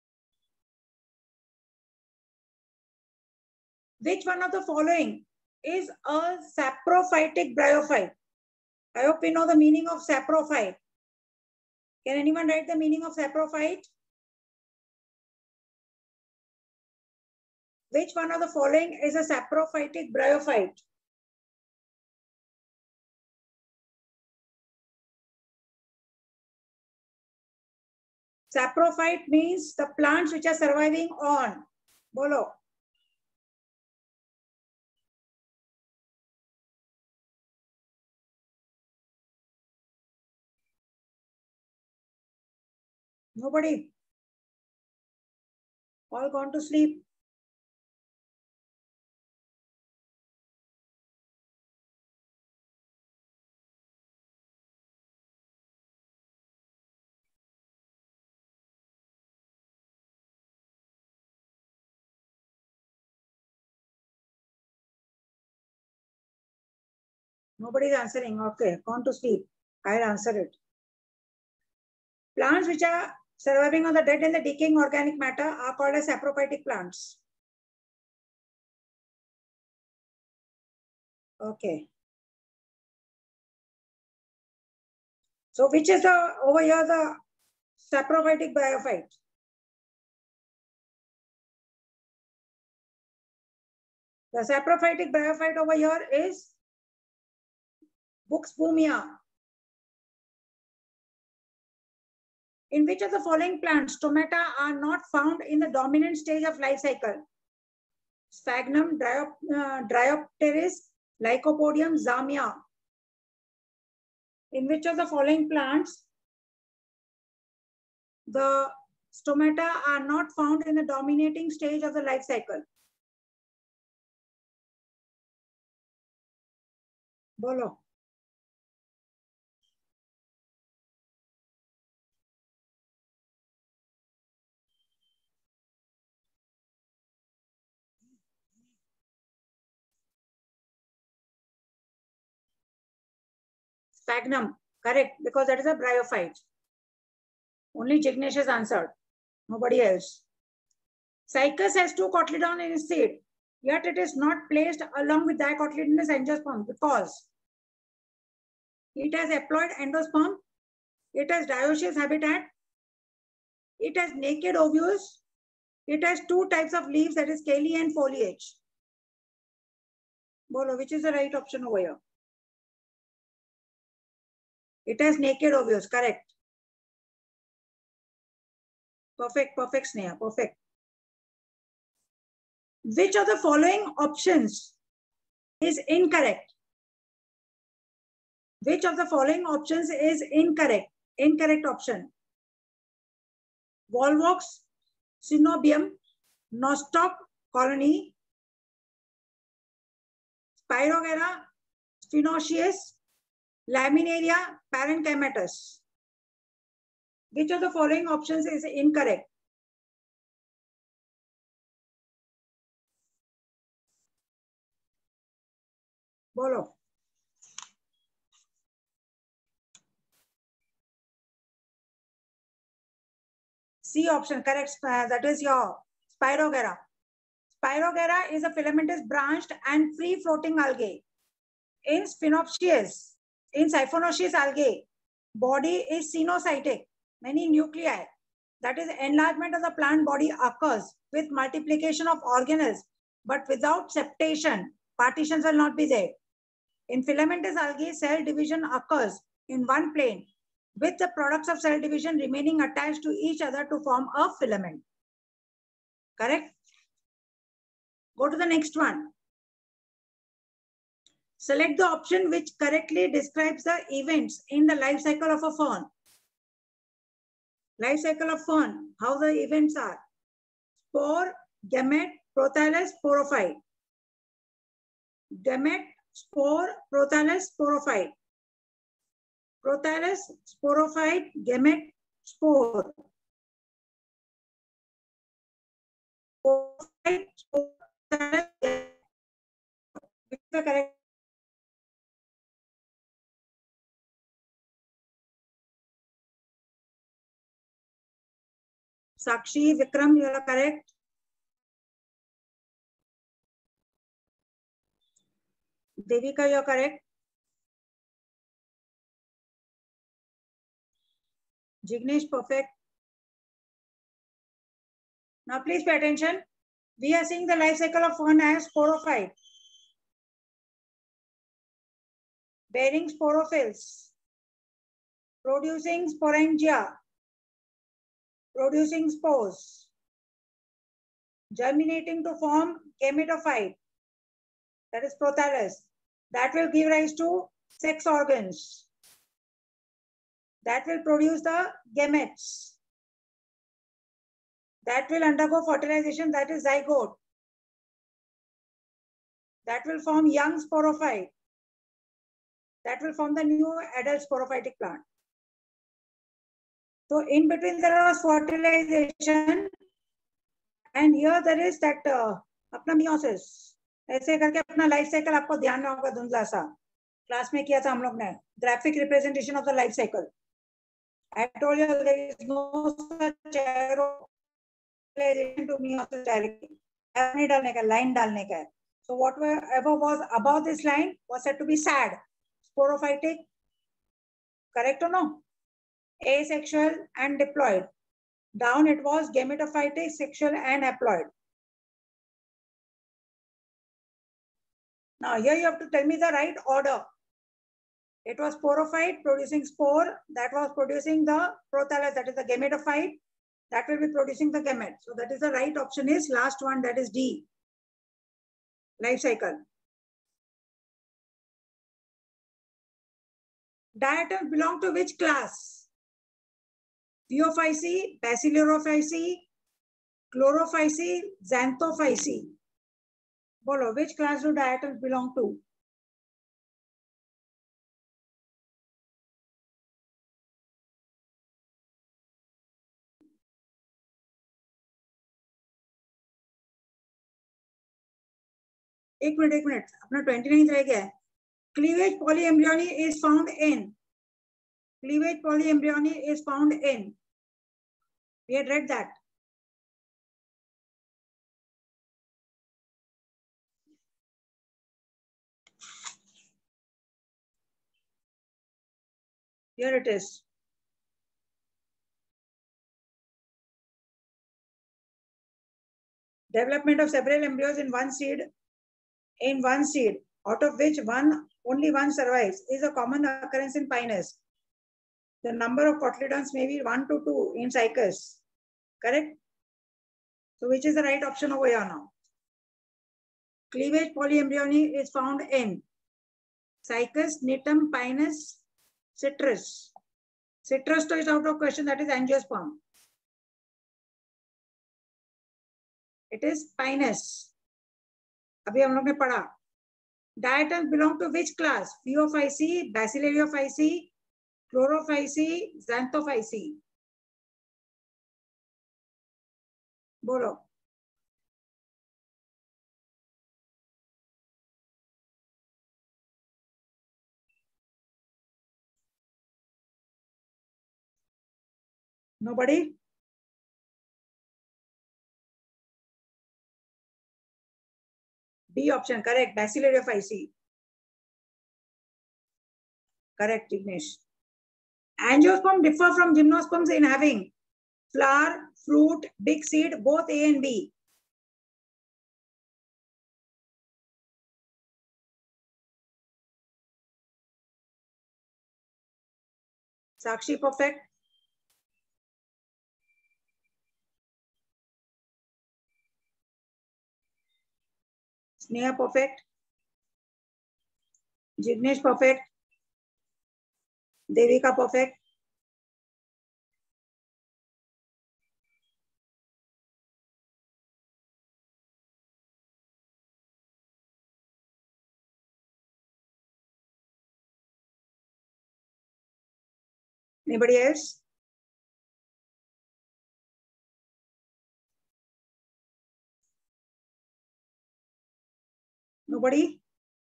Which one of the following is a saprophytic bryophyte? I hope we know the meaning of saprophyte. Can anyone write the meaning of saprophyte? Which one of the following is a saprophytic bryophyte? Saprophyte means the plants which are surviving on. Bolo. Nobody? All gone to sleep? Nobody is answering. Okay, gone to sleep. I'll answer it. Plants which are surviving on the dead and the decaying organic matter are called as saprophytic plants. Okay. So which is the, over here, the saprophytic bryophyte? The saprophytic bryophyte over here is Buxbaumia. In which of the following plants stomata are not found in the dominant stage of life cycle? Sphagnum, Dryop, uh, Dryopteris, Lycopodium, Zamia. In which of the following plants the stomata are not found in the dominating stage of the life cycle? Bolo. Sphagnum, correct, because that is a bryophyte. Only Jignesh has answered, nobody else. Cycas has two cotyledon in its seed, yet it is not placed along with dicotyledonous angiosperm because it has haploid endosperm, it has dioecious habitat, it has naked ovules, it has two types of leaves, that is caly and foliage. Bolo, which is the right option over here? It has naked ovules, correct. Perfect, perfect, Sneha, perfect. Which of the following options is incorrect? Which of the following options is incorrect? Incorrect option. Volvox, Synobium, Nostoc colony, Spirogera, Spinoceus, Laminaria, Parenchymatous. Which of the following options is incorrect? बोलो. C option correct. Uh, that is your Spirogera. Spirogera is a filamentous branched and free floating algae. In Sphinopsis, in Siphonoceous algae, body is cenocytic, many nuclei. That is, enlargement of the plant body occurs with multiplication of organelles, but without septation. Partitions will not be there. In filamentous algae, cell division occurs in one plane, with the products of cell division remaining attached to each other to form a filament. Correct? Go to the next one. Select the option which correctly describes the events in the life cycle of a fern. Life cycle of fern, how the events are. Spore, gamete, prothallus, sporophyte. Gamete, spore, prothallus, sporophyte. Prothallus, sporophyte, gamete, spore. Sporophyte, prothallus, gamete. Which is the correct? Sakshi, Vikram, you are correct. Devika, you are correct. Jignesh, perfect. Now please pay attention. We are seeing the life cycle of fern as sporophyte. Bearing sporophylls. Producing sporangia. Producing spores. Germinating to form gametophyte. That is prothallus. That will give rise to sex organs. That will produce the gametes. That will undergo fertilization, that is zygote. That will form young sporophyte. That will form the new adult sporophytic plant. So in between there was fertilization and here there is that uh, अपना meiosis. ऐसे करके अपना life cycle आपको ध्यान में होगा धुंधला सा. क्लास में किया था हम लोग ने. Graphic representation of the life cycle. I told you there is no such arrow to meiosis directly. नहीं डालने का, line डालने का है. So whatever was above this line was said to be sad. Sporophytic. Correct or no? Asexual and diploid. Down it was gametophytic, sexual and haploid. Now here you have to tell me the right order. It was sporophyte producing spore. That was producing the prothallus, that is the gametophyte. That will be producing the gamete. So that is the right option is last one, that is D. Life cycle. Diatoms belong to which class? Phaeophyceae, Basilorophyceae, Chlorophyceae, Xanthophyceae. Bolo, which class do diatoms belong to? एक minute एक minute अपना twenty-nine रह गया है. Cleavage polyembryony is found in. Cleavage polyembryony is found in. We had read that. Here it is. Development of several embryos in one seed, in one seed, out of which one only one survives, is a common occurrence in Pinus. The number of cotyledons may be one to two in Cycas. Correct? So which is the right option over here now? Cleavage polyembryony is found in Cycas, Nitum, Pinus, Citrus. Citrus is out of question, that is angiosperm. It is Pinus. अभी हम लोग ने पढ़ा. Diatoms belong to which class? Phaeophyceae, Basilorophyceae, Chlorophyceae, Xanthophyceae. बोलो. Nobody? B option, correct. Bacillariophyceae. Correct, Ignesh. Angiosperm differ from gymnosperms in having flower, fruit, big seed, both A and B. Sakshi, perfect. Sneha, perfect. Jignesh, perfect. Devika, perfect. Anybody else? Nobody?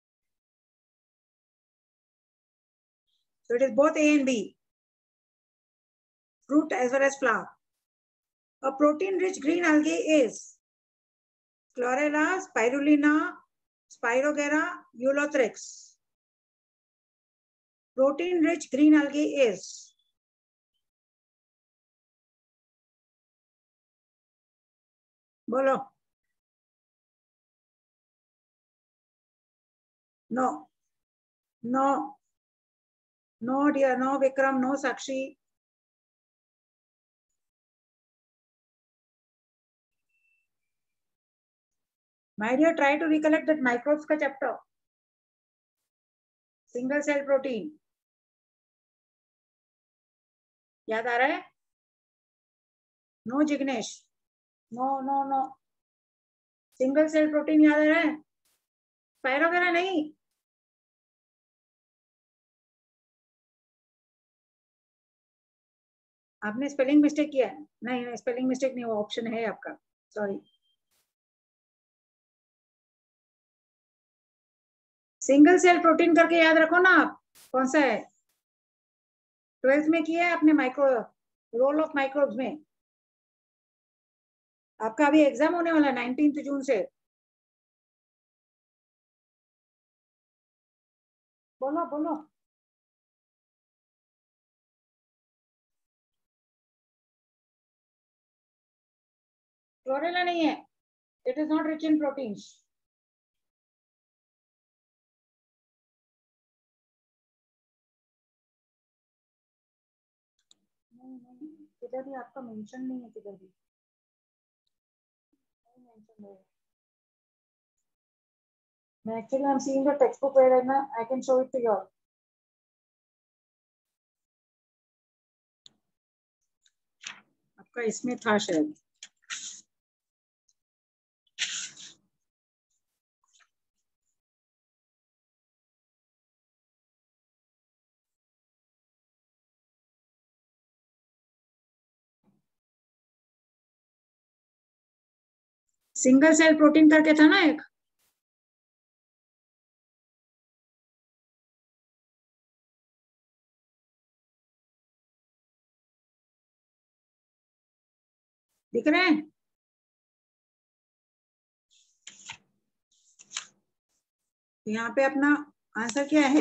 So it is both A and B. Fruit as well as flower. A protein-rich green algae is Chlorella, Spirulina, Spirogyra, Ulothrix. Protein-rich green algae is Bolo. No. No. No, dear. No, Vikram. No, Sakshi. My dear, try to recollect that microbes ka chapter. Single cell protein. याद आ रहा है? No, Jignesh. No, no, no. Single cell protein याद आ रहा है? Spirogyra नहीं. आपने spelling mistake किया है? नहीं नहीं स्पेलिंग मिस्टेक नहीं, वो ऑप्शन है आपका. सॉरी. सिंगल सेल प्रोटीन करके याद रखो ना आप. कौन सा है? ट्वेल्थ में किया है आपने माइक्रो रोल ऑफ माइक्रोब्स में. आपका अभी एग्जाम होने वाला है नाइनटीन्थ जून से. बोलो बोलो. क्लोरेला नहीं है. It is not rich in proteins. नहीं नहीं किधर भी आपका मेंशन नहीं है. किधर भी नहीं मेंशन है. मैं actually I am seeing the textbook where ना I can show it to you. आपका इसमें था शायद. सिंगल सेल प्रोटीन करके था ना एक. दिख रहे हैं? यहाँ पे अपना आंसर क्या है?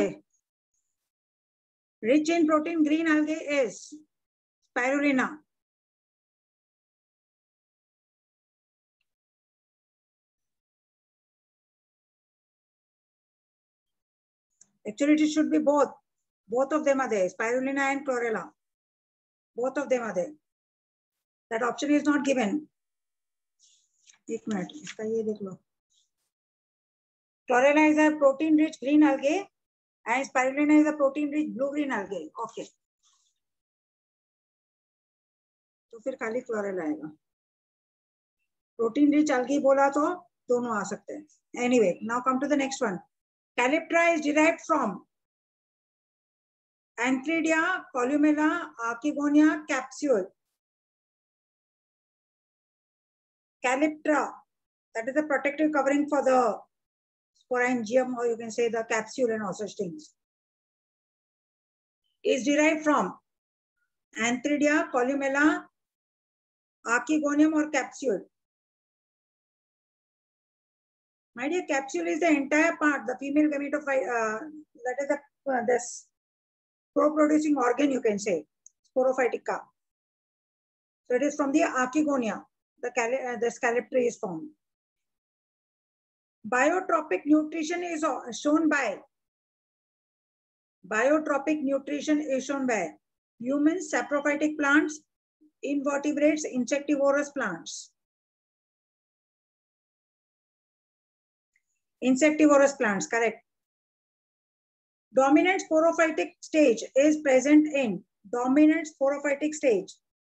Rich in protein green algae is Spirulina. Actually, it should be both. Both of them are there. Spirulina and Chlorella. Both of them are there. That option is not given. एक minute इसका ये देख लो. Chlorella is a protein-rich green algae, and Spirulina is a protein-rich blue-green algae. Okay. तो फिर खाली Chlorella आएगा. Protein-rich algae बोला तो दोनों आ सकते हैं. Anyway, now come to the next one. Calyptra is derived from Antheridia, Columella, Archegonia, capsule. Calyptra, that is the protective covering for the sporangium, or you can say the capsule and all such things, is derived from Antheridia, columella, archegonium or capsule? My dear, capsule is the entire part, the female gametophyte, uh, that is the uh, this pro-producing organ, you can say, Sporophytica. So it is from the archegonia, the, uh, the scallop tree is formed. Biotropic nutrition is shown by, biotropic nutrition is shown by humans, saprophytic plants, invertebrates, insectivorous plants. Insectivorous plants, correct. Dominant sporophytic stage is present in dominant sporophytic stage.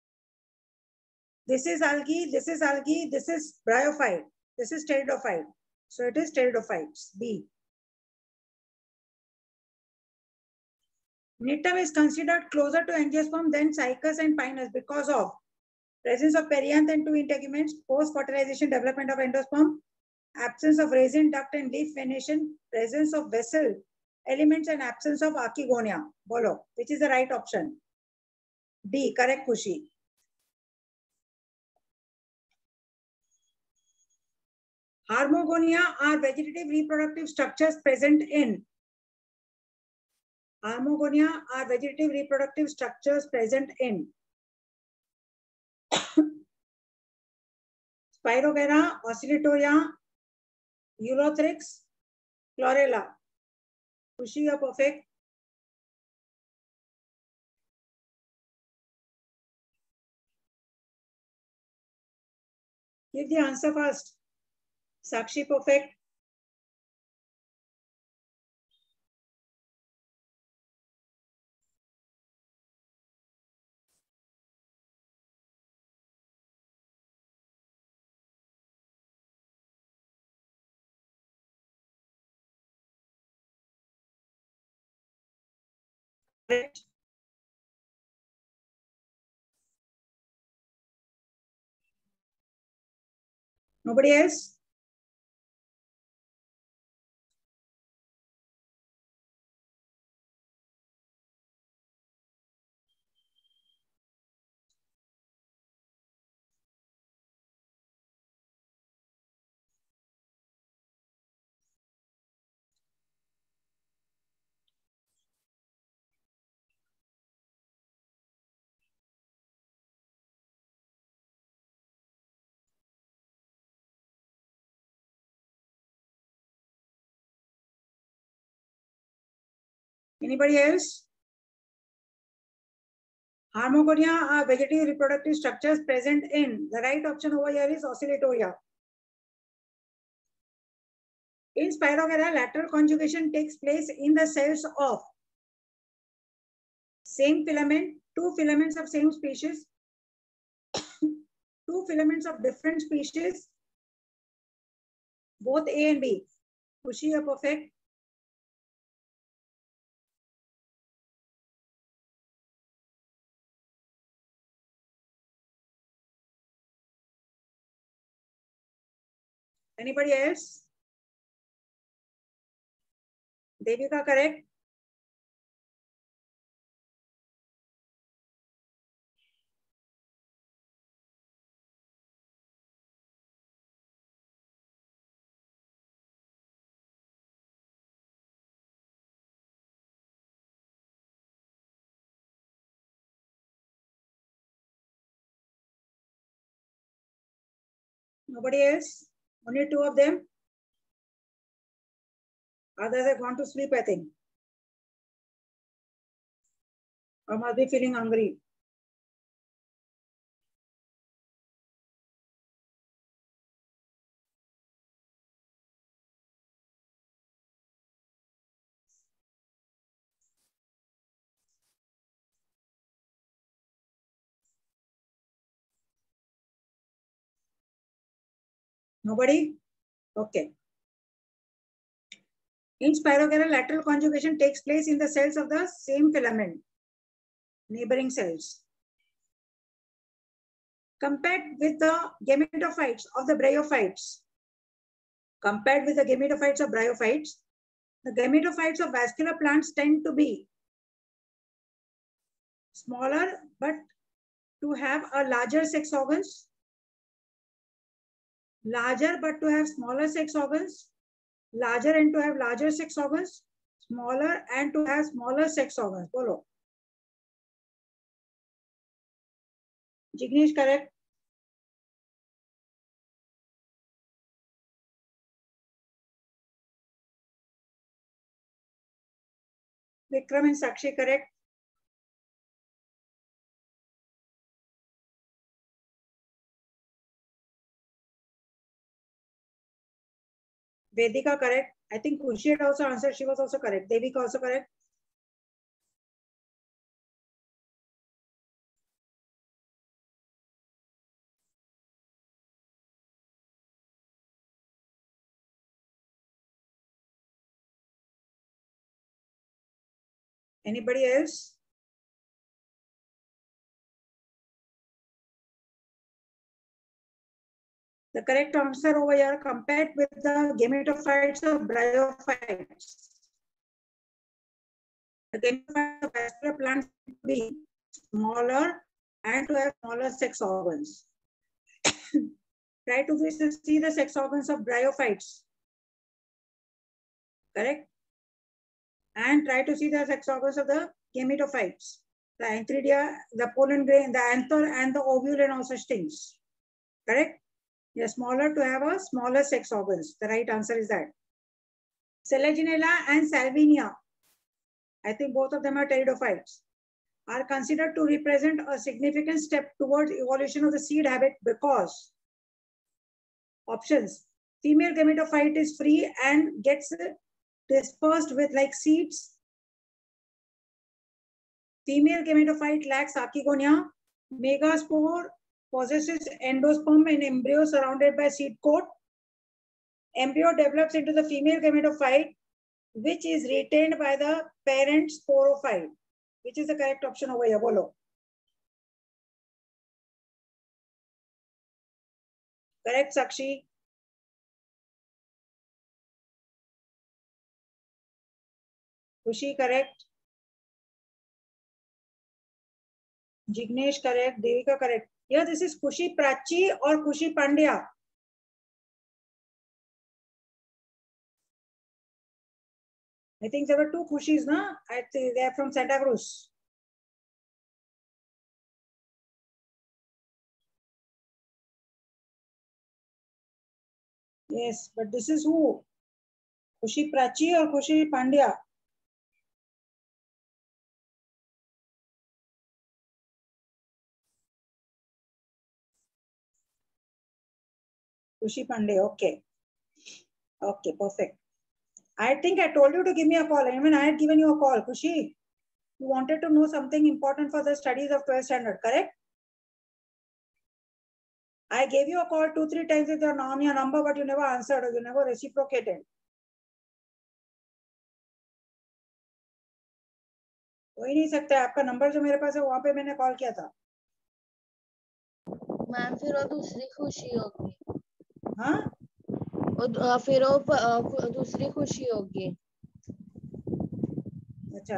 This is algae, this is algae, this is bryophyte, this is pteridophyte. So it is pteridophytes, B. Nitum is considered closer to angiosperm than Cycas and Pinus because of presence of perianth and two integuments, post-fertilization development of endosperm, absence of resin duct and leaf venation, presence of vessel elements and absence of archegonia. Bolo, which is the right option? D, correct, Kushi. Harmogonia are vegetative reproductive structures present in. Harmogonia are vegetative reproductive structures present in Spirogyra, Oscillatoria, Urothrix, Chlorella. Kushi, you are perfect. Give the answer first. Sakshi, perfect. Correct. Nobody else? Anybody else? Harmogonia are vegetative reproductive structures present in. The right option over here is Oscillatoria. In Spirogyra, lateral conjugation takes place in the cells of same filament, two filaments of same species, two filaments of different species, both A and B. Kushi, you are perfect. Anybody else? Devika, correct? Nobody else? Only two of them? Others have gone to sleep, I think. Or must be feeling hungry. Nobody? Okay. In Spirogyra, lateral conjugation takes place in the cells of the same filament, neighboring cells. Compared with the gametophytes of the bryophytes, compared with the gametophytes of bryophytes, the gametophytes of vascular plants tend to be Smaller, but to have a larger sex organs. Larger, but to have smaller sex organs. Larger and to have larger sex organs. Smaller and to have smaller sex organs. Bolo. Jignesh, correct? Vikram and Sakshi, correct? Vedika, correct? I think Kushi had also answered. She was also correct. Devika also correct. Anybody else? The correct answer over here, compared with the gametophytes of bryophytes. The gametophytes of vascular plants to be smaller and to have smaller sex organs. Try to see the sex organs of bryophytes. Correct? And try to see the sex organs of the gametophytes. The antheridia, the pollen grain, the anther, and the ovule and all such things. Correct? They are smaller to have a smaller sex organs. The right answer is that. Selaginella and Salvinia, I think both of them are pteridophytes, are considered to represent a significant step towards evolution of the seed habit because options. Female gametophyte is free and gets dispersed with like seeds. Female gametophyte lacks archegonia. Megaspore possesses endosperm and embryo surrounded by seed coat. Embryo develops into the female gametophyte, which is retained by the parent sporophyte. Which is the correct option over here? Bolo. Correct, Sakshi? Kushi, correct? Jignesh, correct? Devika, correct? Here, this is Kushi Prachi or Kushi Pandya. I think there were two Kushis, na? I think they are from Santa Cruz. Yes, but this is who? Kushi Prachi or Kushi Pandya? Kushi Pandey, okay. Okay, perfect. I think I told you to give me a call. I mean, I had given you a call. Kushi, you wanted to know something important for the studies of twelfth standard, correct? I gave you a call two, three times with your name, your number, but you never answered or you never reciprocated. हो ही नहीं सकता है आपका number जो मेरे पास है वहां पे मैंने कॉल किया था मैम फिर वो दूसरी खुशी होगी हाँ और फिर वो दूसरी खुशी होगी अच्छा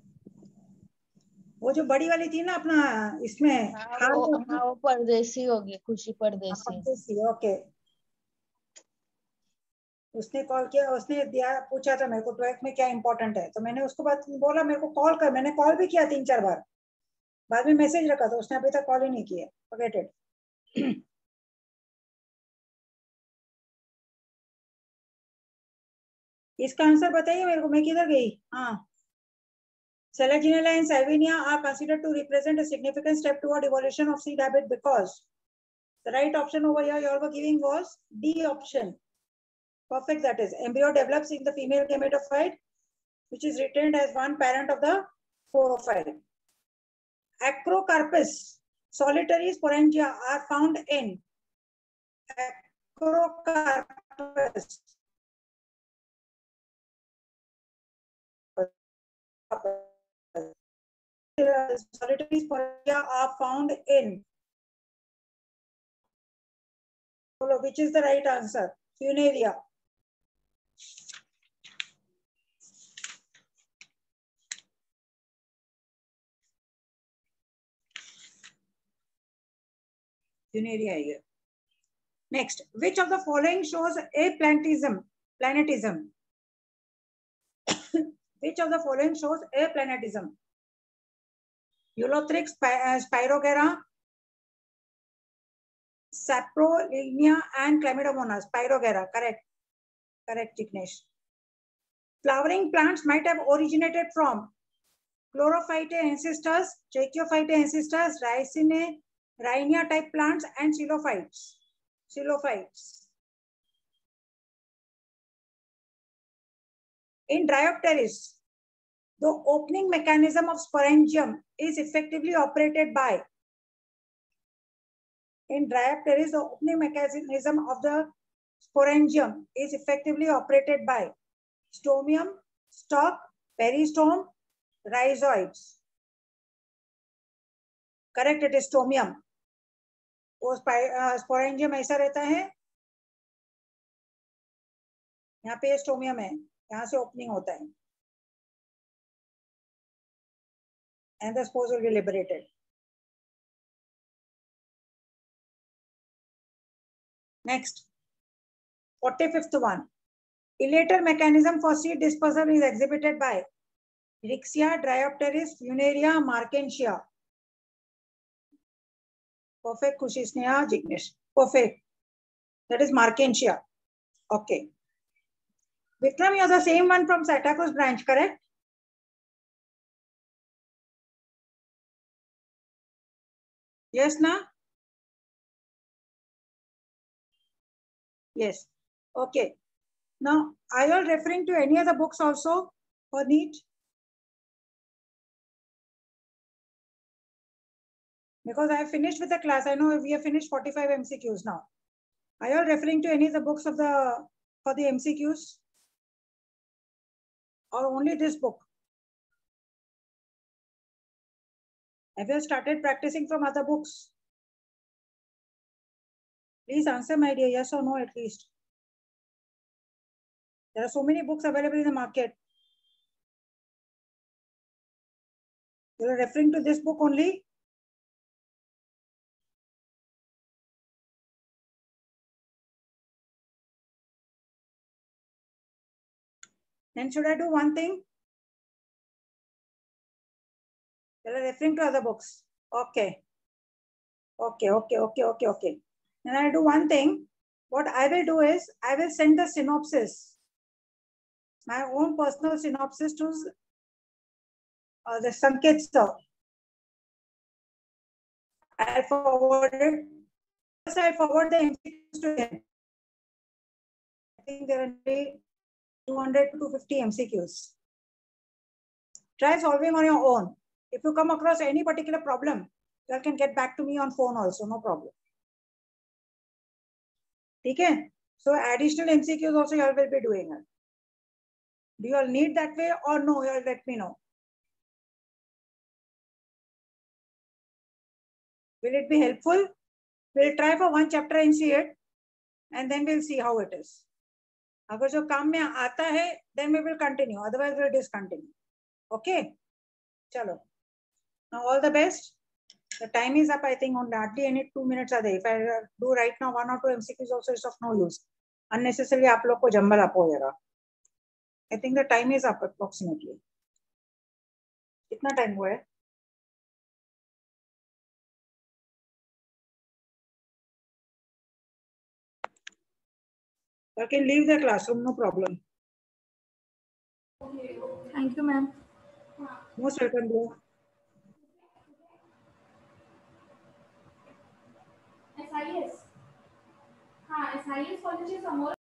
वो जो बड़ी वाली थी ना अपना इसमें हाँ वो, हाँ वो परदेसी होगी खुशी परदेसी परदेसी ओके उसने कॉल किया उसने दिया पूछा था मेरे को ट्वेल्थ में क्या इंपॉर्टेंट है तो मैंने उसको बात बोला मेरे को कॉल कर मैंने कॉल भी किया तीन चार बार बाद में मैसेज रखा था उसने अभी तक कॉल ही नहीं किया फॉरगेट इट इसका आंसर बताइए मेरे को मैं किधर गई हाँ Selaginella and Salvinia are considered to represent a significant step toward evolution of seed habit because the right option over here you all were giving was D option. Perfect, that is. Embryo develops in the female gametophyte, which is retained as one parent of the sporophyte. Acrocarpus, solitary sporangia are found in Acrocarpus. Solitary sporangia are found in. Which is the right answer? Funaria. funaria here. Next, which of the following shows aplanetism? Planetism. Which of the following shows aplanetism? Eulothrix, Spirogera, Saprolegnia, and Chlamydomonas. Spirogera, correct. Correct, Jignesh. Flowering plants might have originated from Chlorophytae ancestors, Tracheophytae ancestors, Ricinae, Rhinia type plants, and Xylophytes. Xylophytes. In Dryopteris, the opening mechanism of sporangium is effectively operated by. In Dryopteris, the opening mechanism of the sporangium is effectively operated by stomium, stalk, peristome, rhizoids. Correct, it is stomium. वो sporangium ऐसा रहता है, यहाँ पे stomium है, यहाँ से opening होता है, and the spores will be liberated. Next, forty-fifth one. Elater mechanism for seed dispersal is exhibited by Rixia, Dryopteris, Funaria, Markensia. Perfect, Khushi, Sneha, Jignesh. Perfect. That is Markensia. Okay. Vikram, you are the same one from Cytacus branch, correct? Yes, na? Yes. Okay. Now, are you all referring to any other books also for NEET? Because I have finished with the class. I know we have finished forty-five M C Qs now. Are you all referring to any of the books of the for the M C Qs? Or only this book? Have you started practicing from other books? Please answer, my dear, yes or no at least. There are so many books available in the market. You are referring to this book only? Then should I do one thing? You are referring to other books. Okay. Okay, okay, okay, okay, okay. Then I'll do one thing. What I will do is, I will send the synopsis, my own personal synopsis to uh, the Sanket sir. I'll forward it. First, I'll forward the M C Qs to him. I think there are two hundred to two hundred fifty M C Qs. Try solving on your own. If you come across any particular problem, you can get back to me on phone also, no problem. Okay? So additional M C Qs also you all will be doing it. Do you all need that way or no? You all let me know. Will it be helpful? We'll try for one chapter and see it, and then we'll see how it is. अगर जो काम में आता है, then we will continue. Otherwise, we'll discontinue. Okay? Chalo. Now all the best. The time is up. I think on hardly any two minutes are there. If I do right now one or two M C Qs also, it's of no use. Unnecessarily, आप लोग को jumble आप होएगा. I think the time is up approximately. कितना time हुआ है? You can leave the classroom, no problem. Thank you, ma'am. Most welcome, dear. S I S. हाँ, S I S college समोर